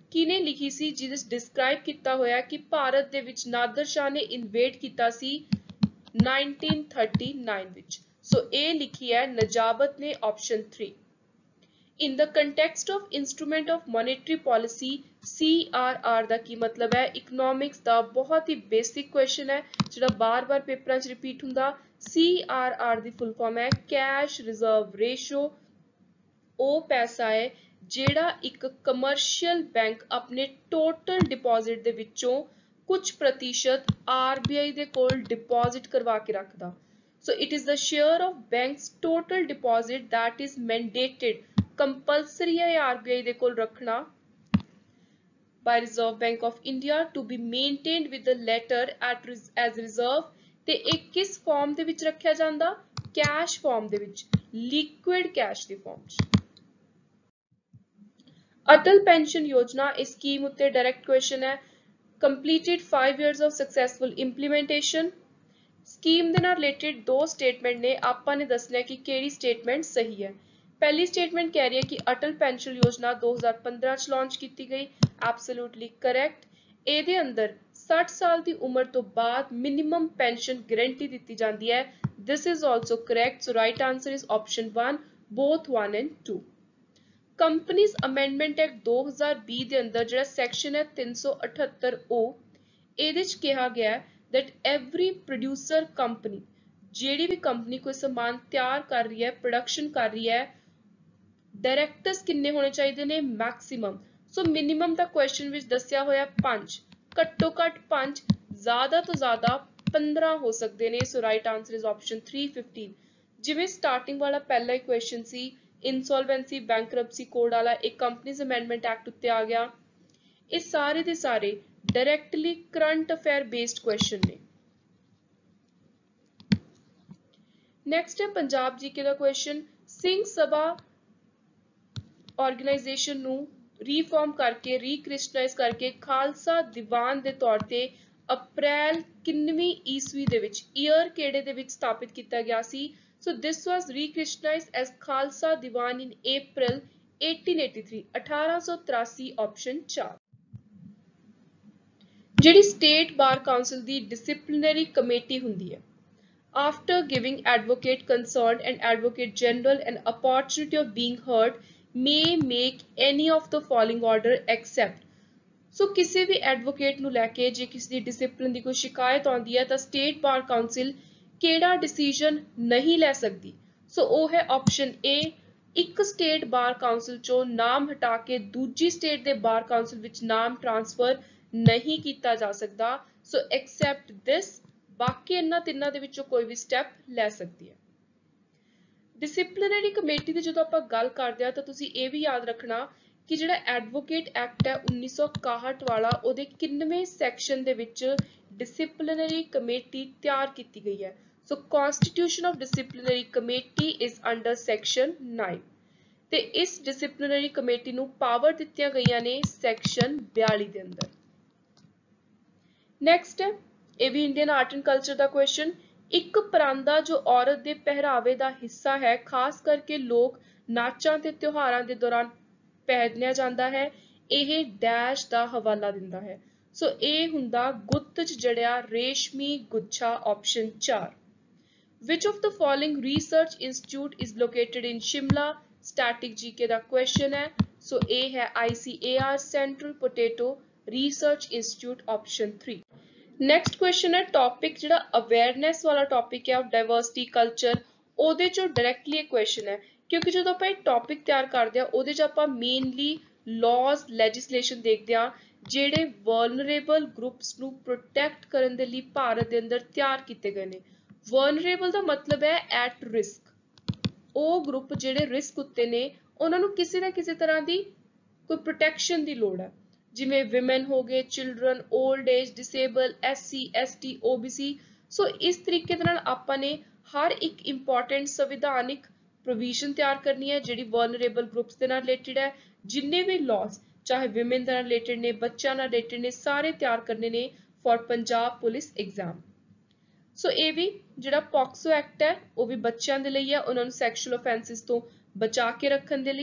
ਕਿਨੇ ਲਿਖੀ ਸੀ ਜਿਹਦੇ ਵਿੱਚ ਡਿਸਕ੍ਰਾਈਬ ਕੀਤਾ ਹੋਇਆ ਕਿ ਭਾਰਤ ਦੇ ਵਿੱਚ ਨਾਦਰ ਸ਼ਾਹ ਨੇ ਇਨਵੇਡ ਕੀਤਾ ਸੀ nineteen thirty-nine ਵਿੱਚ। ਸੋ ਇਹ ਲਿਖੀ ਹੈ ਨਜਾਬਤ ਨੇ, option three। In the context of instrument of monetary policy, C R R ਦਾ ਕੀ ਮਤਲਬ ਹੈ? ਇਕਨੋਮਿਕਸ ਦਾ ਬਹੁਤ ਹੀ ਬੇਸਿਕ ਕੁਐਸਚਨ ਹੈ ਜਿਹੜਾ ਬਾਰ-ਬਾਰ ਪੇਪਰਾਂ 'ਚ ਰਿਪੀਟ ਹੁੰਦਾ। C R R ਦੀ ਫੁੱਲ ਫਾਰਮ ਹੈ ਕੈਸ਼ ਰਿਜ਼ਰਵ ਰੇਸ਼ੋ। ਉਹ ਪੈਸਾ ਹੈ ਜਿਹੜਾ ਇੱਕ ਕਮਰਸ਼ੀਅਲ ਬੈਂਕ ਆਪਣੇ ਟੋਟਲ ਡਿਪੋਜ਼ਿਟ ਦੇ ਵਿੱਚੋਂ ਕੁਝ ਪ੍ਰਤੀਸ਼ਤ R B I ਦੇ ਕੋਲ ਡਿਪੋਜ਼ਿਟ ਕਰਵਾ ਕੇ ਰੱਖਦਾ। So it is the share of bank's total deposit that is mandated, compulsory है R B I दे कोल रखना by Reserve Bank of India to be maintained with the letter at as reserve। ते एक किस form दे विच रखा जांदा? Cash form दे विच, liquid cash दी फॉर्म च। अटल पेंशन योजना इस स्कीम उत्ते डायरेक्ट क्वेश्चन है। completed five years of successful implementation। Scheme दे नाल रिलेटेड दो स्टेटमेंट ने, आपां ने दसना कि केड़ी स्टेटमेंट सही है। पहली स्टेटमेंट कह रही है कि अटल पेंशन योजना दो हज़ार पंद्रह च लॉन्च की गई, एब्सोल्युटली करैक्ट। ਇਹਦੇ अंदर साठ साल की उम्र तो बाद मिनिमम पेंशन गारंटी दी जाती है, this is also correct. So right answer is option one, both one and two. Companies amendment act दो हज़ार बीस के अंदर जो सैक्शन है तीन सौ अठहत्तर ओ, ਇਹਦੇ ਚ ਕਿਹਾ ਗਿਆ है that every producer company, ਜਿਹੜੀ ਵੀ कंपनी कोई सामान तैयार कर रही है, प्रोडक्शन कर रही है, डायरेक्टर्स किन्ने होने चाहिए ने? मैक्सिमम। सो मिनिमम दा क्वेश्चन विच दस्या होया पांच, घट्टो घट पांच, ज्यादा तो ज्यादा पंद्रह हो सकते ने। So right answer is option three fifteen. जिवें स्टार्टिंग वाला पहला ही क्वेश्चन सी इंसॉल्वेंसी बैंकरप्सी कोड वाला, एक कंपनीज अमेंडमेंट एक्ट उत्ते आ गया। ये सारे दे सारे directly current affair based question ने। नेक्स्ट है पंजाब जीके का क्वेश्चन। सिंह सभा ऑर्गेनाइजेशन नू रीफॉर्म करके, रीक्रिस्टलाइज करके खालसा दीवान दे तौर ते अप्रैल किन्नवीं ईस्वी दे विच, ईयर केड़े दे विच स्थापित किया गया सी? So this was recrystallised as Khalsa Diwan in April अठारह सौ तिरासी, अठारह सौ तिरासी, ऑप्शन चार। ਜਿਹੜੀ स्टेट बार काउंसिल ਦੀ डिसिप्लिनरी कमेटी ਹੁੰਦੀ है, after giving advocate concerned and advocate general an opportunity of being heard may make any of the following order except। So so, किसी भी एडवोकेट ਨੂੰ ਲੈ ਕੇ ਜੇ ਕਿਸੇ ਦੀ डिसिप्लिन ਦੀ ਕੋਈ शिकायत आती है तो स्टेट बार काउंसिल ਕਿਹੜਾ डिसीजन नहीं ले सकती? सो so, ਉਹ है ऑप्शन ए, ਇੱਕ स्टेट बार काउंसिल चो नाम हटा के दूजी स्टेट ਦੇ बार काउंसिल ਵਿੱਚ नाम ट्रांसफर नहीं किया जा सकता। सो एक्सेप्ट दिस, बाकी इन्हां तिन्हां दे विचों कोई भी स्टैप ले सकती है। डिसिप्लिनरी कमेटी की जो आपां गल करदे आ तां तुसीं इह भी याद रखना कि जिहड़ा एडवोकेट एक्ट है उन्नीस सौ इकाहठ वाला, उहदे किन्नवें सैक्शन दे विच डिसिप्लिनरी कमेटी तैयार की गई है। So constitution of disciplinary committee is under section nine, ते इस डिसिप्लिनरी कमेटी नूं पावर दित्तियां गईयां ने सैक्शन बयाली दे अंदर। नेक्स्ट है ਇਹ भी इंडियन आर्ट एंड कल्चर का क्वेश्चन। एक परांदा जो औरत के पहरावे का हिस्सा है, खास करके लोक नाचां ते त्योहारां दे दौरान पहनया जाता है, यह डैश का हवाला दिंदा है। सो ये हुंदा गुत्त च जड़िया रेशमी गुच्छा, ऑप्शन चार। Which of the following research institute is located in Shimla? Static GK का क्वेश्चन है। सो ये है I C A R, central potato research institute, option three. Next question है टॉपिक जिहड़ा अवेयरनेस वाला टॉपिक है ऑफ डाइवर्सिटी कल्चर, ਉਹਦੇ ਚੋਂ डायरैक्टली एक क्वेश्चन है क्योंकि जो ਆਪਾਂ एक टॉपिक तैयार करते हैं ਉਹਦੇ ਚ ਆਪਾਂ मेनली लॉज लैजिसलेशन देखते हैं ਜਿਹੜੇ वल्नरेबल ग्रुप्स ਨੂੰ प्रोटेक्ट ਕਰਨ ਦੇ ਲਈ ਭਾਰਤ ਦੇ ਅੰਦਰ ਤਿਆਰ ਕੀਤੇ ਗਏ ਨੇ। वल्नरेबल ਦਾ ਮਤਲਬ ਹੈ ਐਟ ਰਿਸਕ, ਉਹ ਗਰੁੱਪ ਜਿਹੜੇ ਰਿਸਕ ਉੱਤੇ ਨੇ ਉਹਨਾਂ ਨੂੰ ਕਿਸੇ ਨਾ ਕਿਸੇ ਤਰ੍ਹਾਂ ਦੀ ਕੋਈ ਪ੍ਰੋਟੈਕਸ਼ਨ ਦੀ ਲੋੜ ਹੈ, जिमें विमेन हो गए, children, old age, disable, S C S T O B C. So इस तरीके दे नाल आपां ने हर एक इंपॉर्टेंट संविधानिक प्रोविजन तैयार करनी है जिहड़ी वल्नरेबल ग्रुप्स दे नाल रिलेटेड है। जिन्ने भी लॉज चाहे विमेन दे नाल रिलेटेड ने, बच्चों नाल रिलेटेड ने, सारे तैयार करने ने for Punjab police exam. So ये भी जिहड़ा पॉक्सो एक्ट है वो भी बच्चों दे लई है, उन्हां नूं सैक्शुअल ऑफेंसिस तो बचा के रखण दे लई।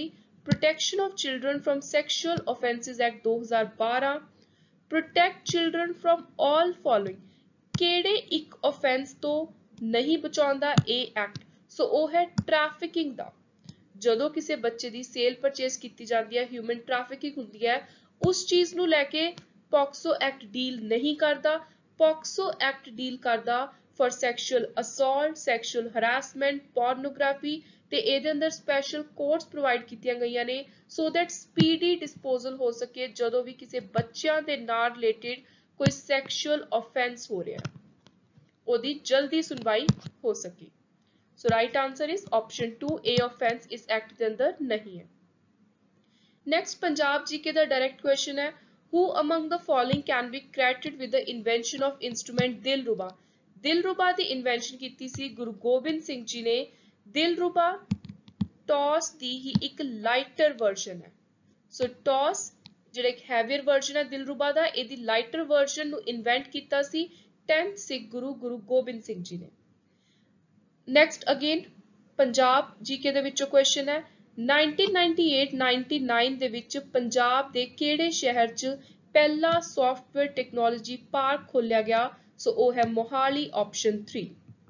Protection of children from sexual offences act दो हज़ार बारह, protect children from all following, ਕਿਹੜੇ ਇੱਕ ऑफेंस ਤੋਂ नहीं ਬਚਾਉਂਦਾ ਇਹ ਐਕਟ? ਸੋ ਉਹ ਹੈ ਟ੍ਰੈਫਿਕਿੰਗ ਦਾ। ਜਦੋਂ ਕਿਸੇ ਬੱਚੇ ਦੀ ਸੇਲ ਪਰਚੇਸ ਕੀਤੀ ਜਾਂਦੀ ਹੈ, ਹਿਊਮਨ ਟ੍ਰੈਫਿਕਿੰਗ ਹੁੰਦੀ ਹੈ, ਉਸ ਚੀਜ਼ ਨੂੰ ਲੈ ਕੇ ਪੋਕਸੋ ਐਕਟ ਡੀਲ ਨਹੀਂ ਕਰਦਾ। ਪੋਕਸੋ ਐਕਟ ਡੀਲ ਕਰਦਾ for sexual assault, sexual harassment, pornography, ਤੇ ਇਹਦੇ ਅੰਦਰ ਸਪੈਸ਼ਲ ਕੋਰਟਸ ਪ੍ਰੋਵਾਈਡ ਕੀਤੀਆਂ ਗਈਆਂ ਨੇ ਸੋ ਦੈਟ ਸਪੀਡੀ ਡਿਸਪੋਜ਼ਲ ਹੋ ਸਕੇ ਜਦੋਂ ਵੀ ਕਿਸੇ ਬੱਚਿਆਂ ਦੇ ਨਾਲ ਰਿਲੇਟਡ ਕੋਈ ਸੈਕਸ਼ੂਅਲ ਆਫੈਂਸ ਹੋ ਰਿਹਾ, ਉਹਦੀ ਜਲਦੀ ਸੁਣਵਾਈ ਹੋ ਸਕੇ। So right answer is option two, a offence ਇਸ ਐਕਟ ਦੇ ਅੰਦਰ ਨਹੀਂ ਹੈ। ਨੈਕਸਟ ਪੰਜਾਬ ਜੀਕੇ ਦਾ ਡਾਇਰੈਕਟ ਕੁਐਸਚਨ ਹੈ, who among the following can be credited with the invention of instrument dilruba? Dilruba ਦੀ ਇਨਵੈਂਸ਼ਨ ਕੀਤੀ ਸੀ ਗੁਰੂ ਗੋਬਿੰਦ ਸਿੰਘ ਜੀ ਨੇ। ਦਿਲਰੂਬਾ ਟੌਸ ਦੀ ਹੀ ਇੱਕ ਲਾਈਟਰ ਵਰਜ਼ਨ ਹੈ। ਸੋ ਟੌਸ ਜਿਹੜਾ ਇੱਕ ਹੈਵੀਅਰ ਵਰਜ਼ਨ ਹੈ ਦਿਲਰੂਬਾ ਦਾ, ਇਹਦੀ ਲਾਈਟਰ ਵਰਜ਼ਨ ਨੂੰ ਇਨਵੈਂਟ ਕੀਤਾ ਸੀ tenth ਸਿੱਖ ਗੁਰੂ ਗੁਰੂ ਗੋਬਿੰਦ ਸਿੰਘ ਜੀ ਨੇ। ਨੈਕਸਟ ਅਗੇਨ ਪੰਜਾਬ ਜੀਕੇ ਦੇ ਵਿੱਚੋਂ ਕੁਐਸਚਨ ਹੈ, nineteen ninety eight ninety nine ਦੇ ਵਿੱਚ ਪੰਜਾਬ ਦੇ ਕਿਹੜੇ ਸ਼ਹਿਰ 'ਚ ਪਹਿਲਾ ਸੌਫਟਵੇਅਰ ਟੈਕਨੋਲੋਜੀ ਪਾਰਕ ਖੋਲਿਆ ਗਿਆ? ਸੋ ਉਹ ਹੈ ਮੋਹਾਲੀ, ਆਪਸ਼ਨ थ्री।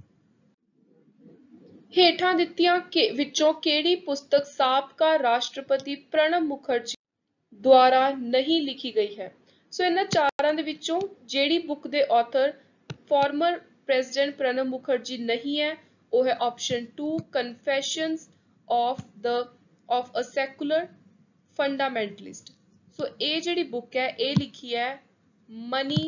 ਹੇਠਾਂ ਦਿੱਤੀਆਂ ਵਿੱਚੋਂ ਕਿਹੜੀ ਪੁਸਤਕ ਸਾਬਕਾ ਰਾਸ਼ਟਰਪਤੀ ਪ੍ਰਣਬ ਮੁਖਰਜੀ ਦੁਆਰਾ ਨਹੀਂ ਲਿਖੀ ਗਈ ਹੈ? ਸੋ ਇਹਨਾਂ ਚਾਰਾਂ ਦੇ ਵਿੱਚੋਂ ਜਿਹੜੀ ਬੁੱਕ ਦੇ author former president Pranab Mukherjee ਨਹੀਂ ਹੈ ਉਹ ਹੈ option two, confessions of the of a secular fundamentalist। ਸੋ ਇਹ ਜਿਹੜੀ ਬੁੱਕ ਹੈ ਇਹ ਲਿਖੀ ਹੈ ਮਨੀ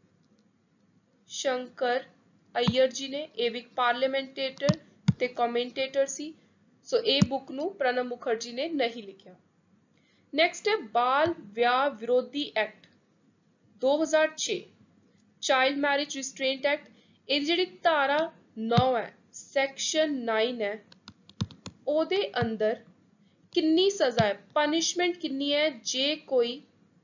ਸ਼ੰਕਰ ਅਯਰ ਜੀ ਨੇ। ਇਹ ਵੀ ਪਾਰਲੀਮੈਂਟੇਟਰ ਤੇ ਕਮੈਂਟੇਟਰ ਸੀ। ਸੋ ਇਹ ਬੁੱਕ ਨੂੰ ਪ੍ਰਣਬ ਮੁਖਰਜੀ ਨੇ ਨਹੀਂ ਲਿਖਿਆ। ਨੈਕਸਟ ਹੈ ਬਾਲ ਵਿਆਹ ਵਿਰੋਧੀ ਐਕਟ ਦੋ ਹਜ਼ਾਰ ਛੇ, ਚਾਈਲਡ ਮੈਰਿਜ ਰਿਸਟ੍ਰੇਂਟ ਐਕਟ। ਇਹ ਜਿਹੜੀ ਧਾਰਾ नौ ਹੈ, ਸੈਕਸ਼ਨ नाइन ਹੈ, ਉਹਦੇ ਅੰਦਰ ਕਿੰਨੀ ਸਜ਼ਾ ਹੈ, ਪਨਿਸ਼ਮੈਂਟ ਕਿੰਨੀ ਹੈ ਜੇ ਕੋਈ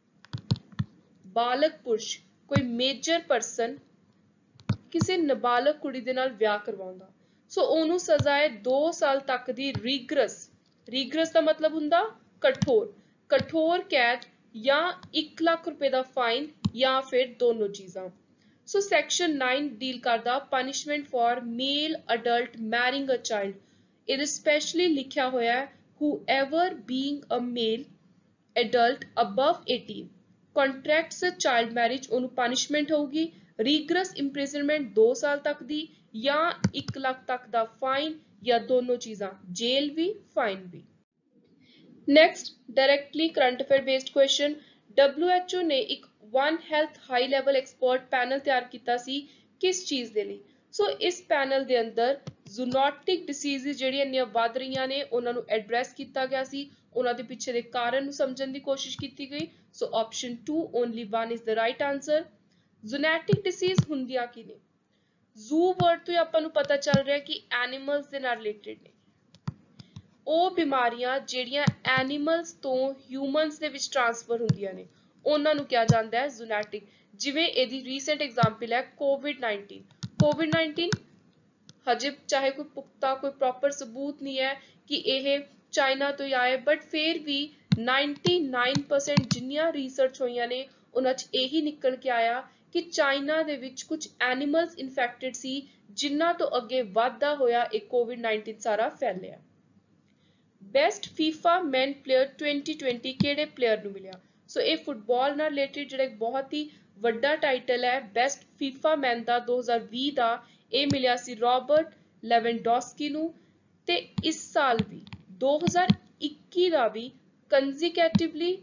ਬਾਲਗ ਪੁਰਸ਼, ਕੋਈ ਮੇਜਰ ਪਰਸਨ ਕਿਸੇ ਨਾਬਾਲਗ ਕੁੜੀ ਦੇ ਨਾਲ ਵਿਆਹ ਕਰਵਾਉਂਦਾ? ਸੋ ਉਹਨੂੰ ਸਜ਼ਾ ਹੈ ਦੋ ਸਾਲ ਤੱਕ ਦੀ ਰੀਗਰਸ। ਰੀਗਰਸ ਦਾ ਮਤਲਬ ਹੁੰਦਾ ਕਠੋਰ, ਕਠੋਰ ਕੈਦ ਜਾਂ ਇੱਕ ਲੱਖ ਰੁਪਏ ਦਾ ਫਾਈਨ ਜਾਂ ਫਿਰ ਦੋਨੋਂ ਚੀਜ਼ਾਂ। ਸੋ ਸੈਕਸ਼ਨ नाइन ਡੀਲ ਕਰਦਾ punishment for male adult marrying a child. ਇਹਦੇ ਸਪੈਸ਼ਲੀ ਲਿਖਿਆ ਹੋਇਆ ਹੈ whoever being a male adult above eighteen contracts a child marriage ਉਹਨੂੰ ਪਨਿਸ਼ਮੈਂਟ ਹੋਊਗੀ ਰੀਗਰਸ ਇੰਪ੍ਰਿਜ਼ਨਮੈਂਟ ਦੋ ਸਾਲ ਤੱਕ ਦੀ ਜਾਂ ਇੱਕ ਲੱਖ ਤੱਕ ਦਾ ਫਾਈਨ ਜਾਂ ਦੋਨੋਂ ਚੀਜ਼ਾਂ, ਜੇਲ੍ਹ ਵੀ ਫਾਈਨ ਵੀ। Next directly current affair based question, W H O ਨੇ ਇੱਕ one health high level expert panel ਤਿਆਰ ਕੀਤਾ ਸੀ ਕਿਸ ਚੀਜ਼ ਦੇ ਲਈ? ਸੋ ਇਸ ਪੈਨਲ ਦੇ ਅੰਦਰ ਜ਼ੂਨੋਟਿਕ ਡਿਸੀਜ਼ਜ਼ ਜਿਹੜੀਆਂ ਇੰਨੀਆਂ ਵੱਧ ਰਹੀਆਂ ਨੇ ਉਹਨਾਂ ਨੂੰ ਐਡਰੈਸ ਕੀਤਾ ਗਿਆ ਸੀ, ਉਹਨਾਂ ਦੇ ਪਿੱਛੇ ਦੇ ਕਾਰਨ ਨੂੰ ਸਮਝਣ ਦੀ ਕੋਸ਼ਿਸ਼ ਕੀਤੀ ਗਈ। So option two only one is the right answer. Zoonotic disease ਹੁੰਦੀਆਂ ਕੀ ਨੇ? ਜ਼ੂ ਵਰਡ ਤੋਂ ਹੀ ਆਪਾਂ ਨੂੰ ਪਤਾ ਚੱਲ ਰਿਹਾ ਕਿ ਐਨੀਮਲਸ ਦੇ ਨਾਲ ਰਿਲੇਟਡ ਨੇ। ਉਹ ਬਿਮਾਰੀਆਂ ਜਿਹੜੀਆਂ ਐਨੀਮਲਸ ਤੋਂ ਹਿਊਮਨਸ ਦੇ ਵਿੱਚ ਟ੍ਰਾਂਸਫਰ ਹੁੰਦੀਆਂ ਨੇ ਉਹਨਾਂ ਨੂੰ ਕਿਹਾ ਜਾਂਦਾ ਹੈ ਜ਼ੂਨੋਟਿਕ। ਜਿਵੇਂ ਇਹਦੀ ਰੀਸੈਂਟ ਐਗਜ਼ਾਮਪਲ ਹੈ ਕੋਵਿਡ नाइंटीन। ਕੋਵਿਡ नाइंटीन ਹਜੇ ਚਾਹੇ ਕੋਈ ਪੁਖਤਾ ਕੋਈ ਪ੍ਰੋਪਰ ਸਬੂਤ ਨਹੀਂ ਹੈ ਕਿ ਇਹ ਚਾਈਨਾ ਤੋਂ ਹੀ ਆਏ, ਬਟ ਫਿਰ ਵੀ निन्यानवे परसेंट ਜਿੰਨੀਆਂ ਰਿਸਰਚ ਹੋਈਆਂ ਨੇ ਉਹਨਾਂ 'ਚ ਇਹੀ ਨਿਕਲ ਕੇ ਆਇਆ ਕਿ ਚਾਈਨਾ ਦੇ ਵਿੱਚ ਕੁਝ ਐਨੀਮਲਸ ਇਨਫੈਕਟਡ ਸੀ ਜਿਨ੍ਹਾਂ ਤੋਂ ਅੱਗੇ ਵੱਧਦਾ ਹੋਇਆ ਇਹ ਕੋਵਿਡ नाइंटीन ਸਾਰਾ ਫੈਲਿਆ। Best FIFA men player twenty twenty ਕਿਹੜੇ ਪਲੇਅਰ ਨੂੰ ਮਿਲਿਆ? ਸੋ ਇਹ ਫੁੱਟਬਾਲ ਨਾਲ ਰਿਲੇਟਡ ਜਿਹੜਾ ਇੱਕ ਬਹੁਤ ਹੀ ਵੱਡਾ ਟਾਈਟਲ ਹੈ ਬੈਸਟ ਫੀਫਾ ਮੈਨ ਦਾ ਦੋ ਹਜ਼ਾਰ ਵੀਹ ਦਾ, ਇਹ ਮਿਲਿਆ ਸੀ ਰੋਬਰਟ ਲੈਵੈਂਡੋਸਕੀ ਨੂੰ। ਤੇ ਇਸ ਸਾਲ ਵੀ ਦੋ ਹਜ਼ਾਰ ਇੱਕੀ ਦਾ ਵੀ ਕੰਜ਼ੀਕੈਟਿਵਲੀ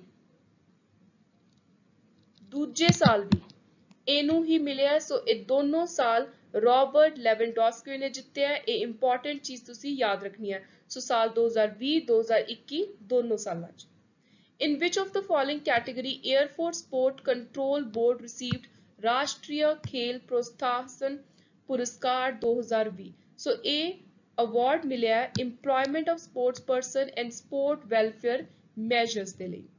ਦੂਜੇ ਸਾਲ ਵੀ ਇਹਨੂੰ ਹੀ ਮਿਲਿਆ। ਸੋ ਇਹ ਦੋਨੋਂ ਸਾਲ ਰੋਬਰਟ ਲੈਵੈਂਡੋਸਕੀ ਨੇ ਜਿੱਤਿਆ। ਇਹ ਇੰਪੋਰਟੈਂਟ ਚੀਜ਼ ਤੁਸੀਂ ਯਾਦ ਰੱਖਣੀ ਹੈ। ਸੋ ਸਾਲ ਦੋ ਹਜ਼ਾਰ ਵੀਹ ਦੋ ਹਜ਼ਾਰ ਇੱਕੀ ਦੋਨੋਂ ਸਾਲਾਂ 'ਚ। In which of the following category Air Force Sport Control Board received ਰਾਸ਼ਟਰੀय खेल प्रोत्साहन पुरस्कार दो हज़ार बीस? So ਇਹ award ਮਿਲਿਆ employment of sports person and sport welfare measures ਦੇ ਲਈ।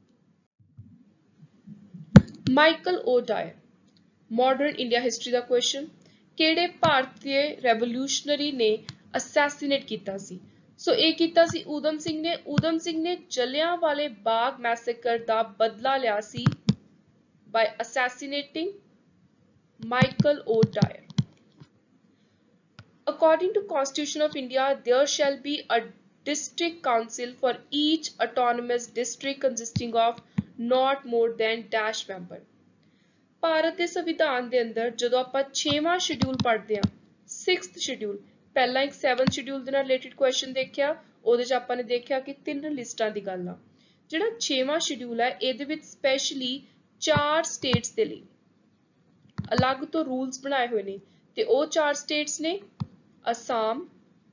Michael O Dwyer, modern India history ਦਾ ਕੁਐਸਚਨ, ਕਿਹੜੇ ਭਾਰਤੀ ਰੈਵੋਲੂਸ਼ਨਰੀ ਨੇ ਅਸੈਸੀਨੇਟ ਕੀਤਾ ਸੀ? सो ਇਹ ਕੀਤਾ ਸੀ ਊਧਮ ਸਿੰਘ ਨੇ ਊਧਮ ਸਿੰਘ ਨੇ ਜਲਿਆਂਵਾਲੇ ਬਾਗ ਮੈਸੇਕਰ ਦਾ ਬਦਲਾ ਲਿਆ ਸੀ by assassinating Michael O. Dyer. According to Constitution of India, there shall be a district council for each autonomous district consisting of not more than dash member. Bharat ਦੇ ਸੰਵਿਧਾਨ ਦੇ ਅੰਦਰ ਜਦੋਂ ਆਪਾਂ ਛੇਵਾਂ ਸ਼ਡਿਊਲ ਪੜ੍ਹਦੇ ਹਾਂ ਸਿਕਸਥ ਸ਼ਡਿਊਲ ਪਹਿਲਾਂ ਇੱਕ ਸੈਵਨਥ ਸ਼ਡਿਊਲ ਦੇ ਨਾਲ ਰਿਲੇਟਡ ਕੁਐਸਚਨ ਦੇਖਿਆ ਉਹਦੇ ਚ ਆਪਾਂ ਨੇ ਦੇਖਿਆ ਕਿ ਤਿੰਨ ਲਿਸਟਾਂ ਦੀ ਗੱਲ ਆ ਜਿਹੜਾ ਛੇਵਾਂ ਸ਼ਡਿਊਲ ਹੈ ਇਹਦੇ ਵਿੱਚ ਸਪੈਸ਼ਲੀ ਚਾਰ ਸਟੇਟਸ ਦੇ ਲਈ ਅਲੱਗ ਤੋਂ ਰੂਲਸ ਬਣਾਏ ਹੋਏ ਨੇ ਤੇ ਉਹ ਚਾਰ ਸਟੇਟਸ ਨੇ ਅਸਾਮ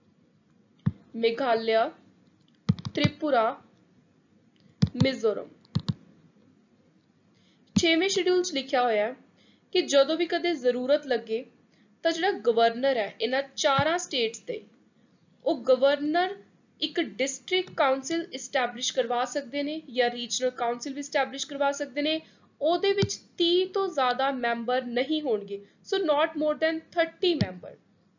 ਮੇਘਾਲਿਆ ਤ੍ਰਿਪੁਰਾ ਮਿਜ਼ੋਰਮ ਛੇਵੇਂ ਸ਼ਡਿਊਲ 'ਚ ਲਿਖਿਆ ਹੋਇਆ ਹੈ ਕਿ ਜਦੋਂ ਵੀ ਕਦੇ ਜ਼ਰੂਰਤ ਲੱਗੇ ਤਾਂ ਜਿਹੜਾ ਗਵਰਨਰ ਹੈ ਇਹਨਾਂ ਚਾਰਾਂ ਸਟੇਟਸ ਦੇ ਉਹ ਗਵਰਨਰ ਇੱਕ ਡਿਸਟ੍ਰਿਕਟ ਕਾਉਂਸਲ ਇਸਟੈਬਲਿਸ਼ ਕਰਵਾ ਸਕਦੇ ਨੇ ਜਾਂ ਰੀਜਨਲ ਕਾਉਂਸਲ ਵੀ ਇਸਟੈਬਲਿਸ਼ ਕਰਵਾ ਸਕਦੇ ਨੇ ਉਹਦੇ ਵਿੱਚ ਤੀਹ ਤੋਂ ਜ਼ਿਆਦਾ ਮੈਂਬਰ ਨਹੀਂ ਹੋਣਗੇ so not more than thirty member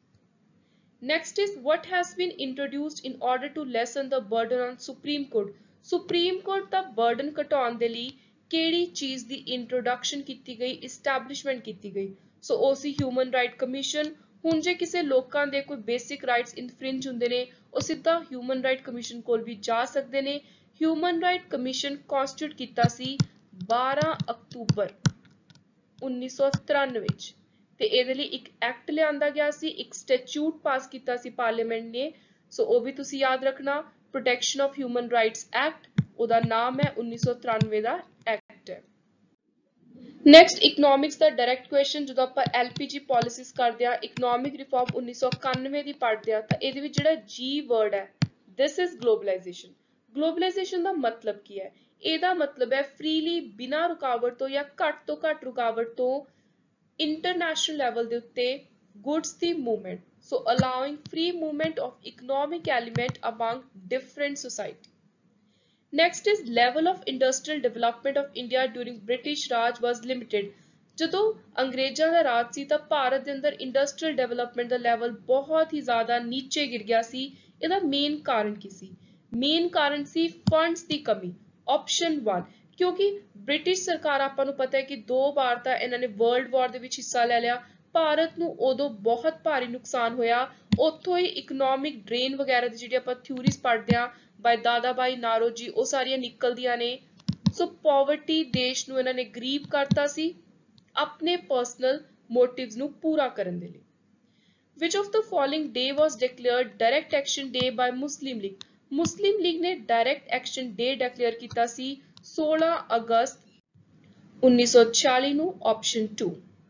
Next is what has been introduced in order to lessen the burden on Supreme Court. Supreme Court ਦਾ burden ਘਟਾਉਣ ਦੇ ਲਈ ਕਿਹੜੀ ਚੀਜ਼ ਦੀ ਇੰਟਰੋਡਕਸ਼ਨ ਕੀਤੀ ਗਈ ਇਸਟੈਬਲਿਸ਼ਮੈਂਟ ਕੀਤੀ ਗਈ ਸੋ ਉਹ ਸੀ ਹਿਊਮਨ ਰਾਈਟ ਕਮਿਸ਼ਨ ਹੁਣ ਜੇ ਕਿਸੇ ਲੋਕਾਂ ਦੇ ਕੋਈ ਬੇਸਿਕ ਰਾਈਟਸ ਇਨਫ੍ਰਿੰਜ ਹੁੰਦੇ ਨੇ ਉਹ ਸਿੱਧਾ ਹਿਊਮਨ ਰਾਈਟ ਕਮਿਸ਼ਨ ਕੋਲ ਵੀ ਜਾ ਸਕਦੇ ਨੇ ਹਿਊਮਨ ਰਾਈਟ ਕਮਿਸ਼ਨ ਕਨਸਟੀਟਿਊਟ ਕੀਤਾ ਸੀ ਬਾਰਾਂ ਅਕਤੂਬਰ ਉੱਨੀ ਸੌ ਤਰਾਨਵੇਂ ਵਿੱਚ ਤੇ ਇਹਦੇ ਲਈ ਇੱਕ ਐਕਟ ਲਿਆਂਦਾ ਗਿਆ ਸੀ ਇੱਕ ਸਟੈਚੂਟ ਪਾਸ ਕੀਤਾ ਸੀ ਪਾਰਲੀਮੈਂਟ ਨੇ ਸੋ ਉਹ ਵੀ ਤੁਸੀਂ ਯਾਦ ਰੱਖਣਾ protection of human rights act ਉਹਦਾ ਨਾਮ ਹੈ ਉੱਨੀ ਸੌ ਤਰਾਨਵੇਂ ਦਾ ਐਕਟ ਹੈ ਨੈਕਸਟ ਇਕਨੋਮਿਕਸ ਦਾ ਡਾਇਰੈਕਟ ਕੁਐਸਚਨ ਜਦੋਂ ਆਪਾਂ ਐਲਪੀਜੀ ਪਾਲਿਸੀਜ਼ ਕਰਦੇ ਆ ਇਕਨੋਮਿਕ ਰਿਫਾਰਮ ਉੱਨੀ ਸੌ ਇਕਾਨਵੇਂ ਦੀ ਪੜ੍ਹਦੇ ਆ ਤਾਂ ਇਹਦੇ ਵਿੱਚ ਜਿਹੜਾ ਜੀ ਵਰਡ ਹੈ ਦਿਸ ਇਜ਼ ਗਲੋਬਲਾਈਜੇਸ਼ਨ ਗਲੋਬਲਾਈਜੇਸ਼ਨ ਦਾ ਮਤਲਬ ਕੀ ਹੈ ਇਹਦਾ ਮਤਲਬ ਹੈ ਫ੍ਰੀਲੀ ਬਿਨਾਂ ਰੁਕਾਵਟ ਤੋਂ ਜਾਂ ਘੱਟ ਤੋਂ ਘੱਟ ਰੁਕਾਵਟ ਤੋਂ international level ਦੇ ਉੱਤੇ goods the movement so allowing free movement of economic element among different society next is level of industrial development of India during British Raj was limited ਜਦੋਂ ਅੰਗਰੇਜ਼ਾਂ ਦਾ ਰਾਜ ਸੀ ਤਾਂ ਭਾਰਤ ਦੇ ਅੰਦਰ ਇੰਡਸਟਰੀਅਲ ਡਿਵੈਲਪਮੈਂਟ ਦਾ ਲੈਵਲ ਬਹੁਤ ਹੀ ਜ਼ਿਆਦਾ ਨੀਚੇ ਗਿਰ ਗਿਆ ਸੀ ਇਹਦਾ ਮੇਨ ਕਾਰਨ ਕੀ ਸੀ ਮੇਨ ਕਾਰਨ ਸੀ ਫੰਡਸ ਦੀ ਕਮੀ ਆਪਸ਼ਨ one ਕਿਉਂਕਿ ਬ੍ਰਿਟਿਸ਼ ਸਰਕਾਰ ਆਪਾਂ ਨੂੰ ਪਤਾ ਹੈ ਕਿ ਦੋ ਵਾਰ ਤਾਂ ਇਹਨਾਂ ਨੇ ਵਰਲਡ ਵਾਰ ਦੇ ਵਿੱਚ ਹਿੱਸਾ ਲੈ ਲਿਆ ਭਾਰਤ ਨੂੰ ਉਦੋਂ ਬਹੁਤ ਭਾਰੀ ਨੁਕਸਾਨ ਹੋਇਆ ਉੱਥੋਂ ਹੀ ਇਕਨੋਮਿਕ ਡਰੇਨ ਵਗੈਰਾ ਦੀ ਜਿਹੜੀ ਆਪਾਂ ਥਿਊਰੀਜ਼ ਪੜ੍ਹਦੇ ਆ ਬਾਈ ਦਾਦਾ ਭਾਈ ਨਾਰੋਜੀ ਉਹ ਸਾਰੀਆਂ ਨਿਕਲਦੀਆਂ ਨੇ ਸੋ ਪੋਵਰਟੀ ਦੇਸ਼ ਨੂੰ ਇਹਨਾਂ ਨੇ ਗਰੀਬ ਕਰਤਾ ਸੀ ਆਪਣੇ ਪਰਸਨਲ ਮੋਟਿਵਸ ਨੂੰ ਪੂਰਾ ਕਰਨ ਦੇ ਲਈ which of the following day was declared direct action day by Muslim League Muslim League ਨੇ direct action day declare ਕੀਤਾ ਸੀ सोलह अगस्त उन्नीस सौ छियालीस ਨੂੰ ਆਪਸ਼ਨ two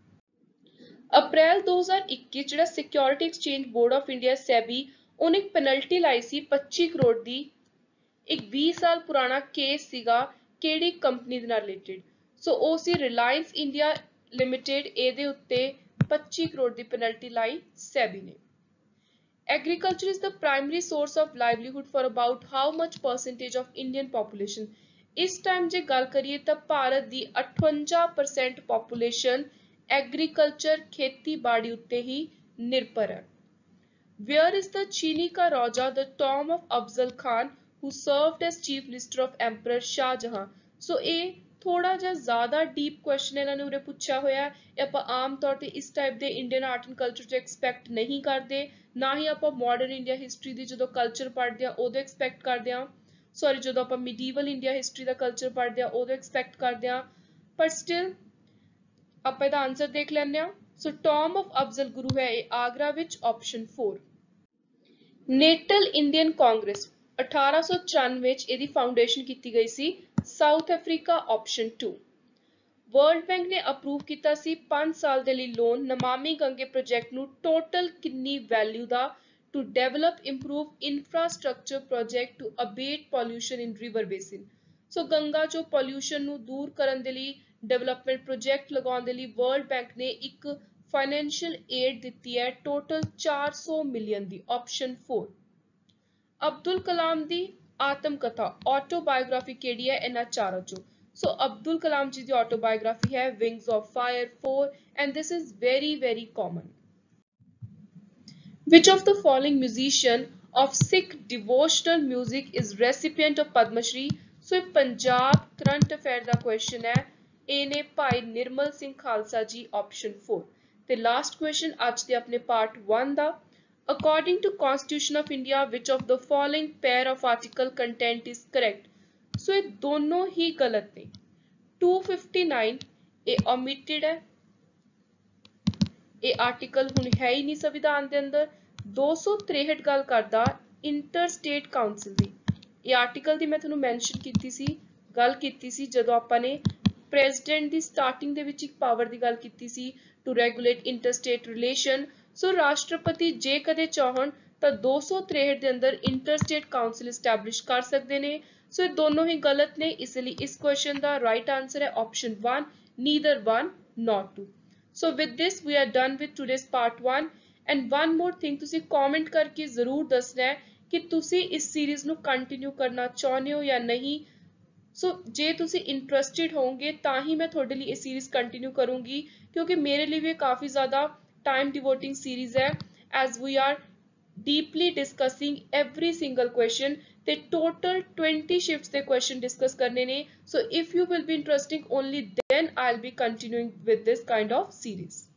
ਅਪ੍ਰੈਲ ਦੋ ਹਜ਼ਾਰ ਇੱਕੀ ਜਿਹੜਾ security exchange board of India SEBI ਉਹਨੇ ਇੱਕ ਪੈਨਲਟੀ ਲਾਈ ਸੀ ਪੱਚੀ ਕਰੋੜ ਦੀ ਇੱਕ ਵੀਹ ਸਾਲ ਪੁਰਾਣਾ ਕੇਸ ਸੀਗਾ ਕਿਹੜੀ ਕੰਪਨੀ ਦੇ ਨਾਲ ਰਿਲੇਟਡ ਸੋ ਉਹ ਸੀ ਰਿਲਾਇੰਸ ਇੰਡੀਆ ਲਿਮਿਟਿਡ ਇਹਦੇ ਉੱਤੇ ਪੱਚੀ ਕਰੋੜ ਦੀ ਪੈਨਲਟੀ ਲਾਈ ਸੈਬੀ ਨੇ agriculture is the primary source of livelihood for about how much percentage of Indian population ਇਸ ਟਾਈਮ ਜੇ ਗੱਲ ਕਰੀਏ ਤਾਂ ਭਾਰਤ ਦੀ ਅਠਵੰਜਾ percent population ਐਗਰੀਕਲਚਰ ਖੇਤੀਬਾੜੀ ਉੱਤੇ ਹੀ ਨਿਰਭਰ ਹੈ Where is the Chini Ka Raja, the tomb of Afzal Khan, who served as chief minister of Emperor Shah Jahan? So ਇਹ ਥੋੜਾ ਜਿਹਾ ਜ਼ਿਆਦਾ ਡੀਪ ਕੁਐਸਚਨ ਇਹਨਾਂ ਨੇ ਉਰੇ ਪੁੱਛਿਆ ਹੋਇਆ ਹੈ ਇਹ ਆਪਾਂ ਆਮ ਤੌਰ ਤੇ ਇਸ ਟਾਈਪ ਦੇ ਇੰਡੀਅਨ ਆਰਟ ਐਂਡ ਕਲਚਰ ਚ ਐਕਸਪੈਕਟ ਨਹੀਂ ਕਰਦੇ ਨਾ ਹੀ ਆਪਾਂ ਮਾਡਰਨ ਇੰਡੀਆ ਹਿਸਟਰੀ ਦੀ ਜਦੋਂ ਕਲਚਰ ਪੜ੍ਹਦੇ ਆ ਉਦੋਂ ਐਕਸਪੈਕਟ ਕਰਦੇ ਆ ਸੌਰੀ ਜਦੋਂ ਆਪਾਂ ਮਿਡੀਵਲ ਇੰਡੀਆ ਹਿਸਟਰੀ ਦਾ ਕਲਚਰ ਪੜ੍ਹਦੇ ਆ ਉਦੋਂ ਐਕਸਪੈਕਟ ਕਰਦੇ ਆ ਪਰ ਸਟਿਲ ਆਪਾਂ ਇਹਦਾ ਆਨਸਰ ਦੇਖ ਲੈਂਦੇ ਆ so tomb of Afzal Guru ਹੈ ਇਹ ਆਗਰਾ ਵਿੱਚ option four Natal Indian Congress ਅਠਾਰਾਂ ਸੌ ਚੁਰਾਨਵੇਂ ਵਿੱਚ ਇਹਦੀ ਫਾਊਂਡੇਸ਼ਨ ਕੀਤੀ ਗਈ ਸੀ South Africa option two World Bank ਨੇ ਅਪਰੂਵ ਕੀਤਾ ਸੀ ਪੰਜ ਸਾਲ ਦੇ ਲਈ ਲੋਨ ਨਮਾਮੀ ਗੰਗੇ ਪ੍ਰੋਜੈਕਟ ਨੂੰ ਟੋਟਲ ਕਿੰਨੀ ਵੈਲਿਊ ਦਾ to develop improve infrastructure project to abate pollution in river basin so Ganga ਚੋਂ pollution ਨੂੰ ਦੂਰ ਕਰਨ ਦੇ ਲਈ development project ਲਗਾਉਣ ਦੇ ਲਈ ਵਰਲਡ ਬੈਂਕ ਨੇ ਇੱਕ financial aid ਦਿੱਤੀ ਹੈ ਟੋਟਲ ਚਾਰ ਸੌ ਮਿਲੀਅਨ ਦੀ ਆਪਸ਼ਨ four ਅਬਦੁਲ ਕਲਾਮ ਦੀ ਆਤਮ ਕਥਾ ਆਟੋਬਾਇਓਗ੍ਰਾਫੀ ਕਿਹੜੀ ਹੈ ਇਹਨਾਂ ਚਾਰਾਂ ਚੋਂ so ਅਬਦੁਲ ਕਲਾਮ ਜੀ ਦੀ ਆਟੋਬਾਇਓਗ੍ਰਾਫੀ ਹੈ wings of fire four and this is very very common Which of the following musician of Sikh devotional music is recipient of Padma Shri? So ਇਹ ਪੰਜਾਬ ਕਰੰਟ ਅਫੇਅਰ ਦਾ ਕੁਐਸਚਨ ਹੈ। ਇਹ ਨੇ ਭਾਈ ਨਿਰਮਲ ਸਿੰਘ ਖਾਲਸਾ ਜੀ, ਆਪਸ਼ਨ four। ਤੇ last question ਅੱਜ ਦੇ ਆਪਣੇ part one ਦਾ, according to Constitution of India which of the following pair of article content is correct? ਸੋ ਇਹ ਦੋਨੋਂ ਹੀ ਗਲਤ ਨੇ। two fifty-nine ਇਹ omitted ਹੈ, ਇਹ ਆਰਟੀਕਲ ਹੁਣ ਹੈ ਹੀ ਨਹੀਂ ਸੰਵਿਧਾਨ ਦੇ ਅੰਦਰ। ਦੋ सौ तिरसठ ਗੱਲ ਕਰਦਾ ਇੰਟਰਸਟੇਟ ਕਾਉਂਸਲ ਦੀ। ਇਹ ਆਰਟੀਕਲ ਦੀ ਮੈਂ ਤੁਹਾਨੂੰ ਮੈਂਸ਼ਨ ਕੀਤੀ ਸੀ, ਗੱਲ ਕੀਤੀ ਸੀ ਜਦੋਂ ਆਪਾਂ ਨੇ ਪ੍ਰੈਜ਼ੀਡੈਂਟ ਦੀ ਸਟਾਰਟਿੰਗ ਦੇ ਵਿੱਚ ਇੱਕ ਪਾਵਰ ਦੀ ਗੱਲ ਕੀਤੀ ਸੀ ਟੂ ਰੈਗੂਲੇਟ ਇੰਟਰਸਟੇਟ ਰਿਲੇਸ਼ਨ। ਸੋ ਰਾਸ਼ਟਰਪਤੀ ਜੇ ਕਦੇ ਚਾਹਣ ਤਾਂ ਦੋ सौ तिरसठ ਦੇ ਅੰਦਰ ਇੰਟਰਸਟੇਟ ਕਾਉਂਸਲ ਇਸਟੈਬਲਿਸ਼ ਕਰ ਸਕਦੇ ਨੇ। ਸੋ ਇਹ ਦੋਨੋਂ ਹੀ ਗਲਤ ਨੇ, ਇਸ ਲਈ ਇਸ ਕੁਐਸਚਨ ਦਾ ਰਾਈਟ ਆਨਸਰ ਹੈ option one, neither one nor two। So with this we are done with today's part one, and one more thing, ਤੁਸੀਂ comment ਕਰਕੇ ਜ਼ਰੂਰ ਦੱਸਣਾ ਹੈ ਕਿ ਤੁਸੀਂ ਇਸ ਸੀਰੀਜ਼ ਨੂੰ ਕੰਟੀਨਿਊ ਕਰਨਾ ਚਾਹੁੰਦੇ ਹੋ ਜਾਂ ਨਹੀਂ। ਸੋ ਜੇ ਤੁਸੀਂ ਇੰਟਰਸਟਿਡ ਹੋਵੋਗੇ ਤਾਂ ਹੀ ਮੈਂ ਤੁਹਾਡੇ ਲਈ ਇਹ ਸੀਰੀਜ਼ ਕੰਟੀਨਿਊ ਕਰੂੰਗੀ, ਕਿਉਂਕਿ ਮੇਰੇ ਲਈ ਵੀ ਕਾਫੀ ਜ਼ਿਆਦਾ ਟਾਈਮ ਡਿਵੋਟਿੰਗ ਸੀਰੀਜ਼ ਹੈ, as we are deeply discussing every single question। ਤੇ total twenty shifts ਦੇ question discuss ਕਰਨੇ ਨੇ। So if you will be interested only then I'll be continuing with this kind of series।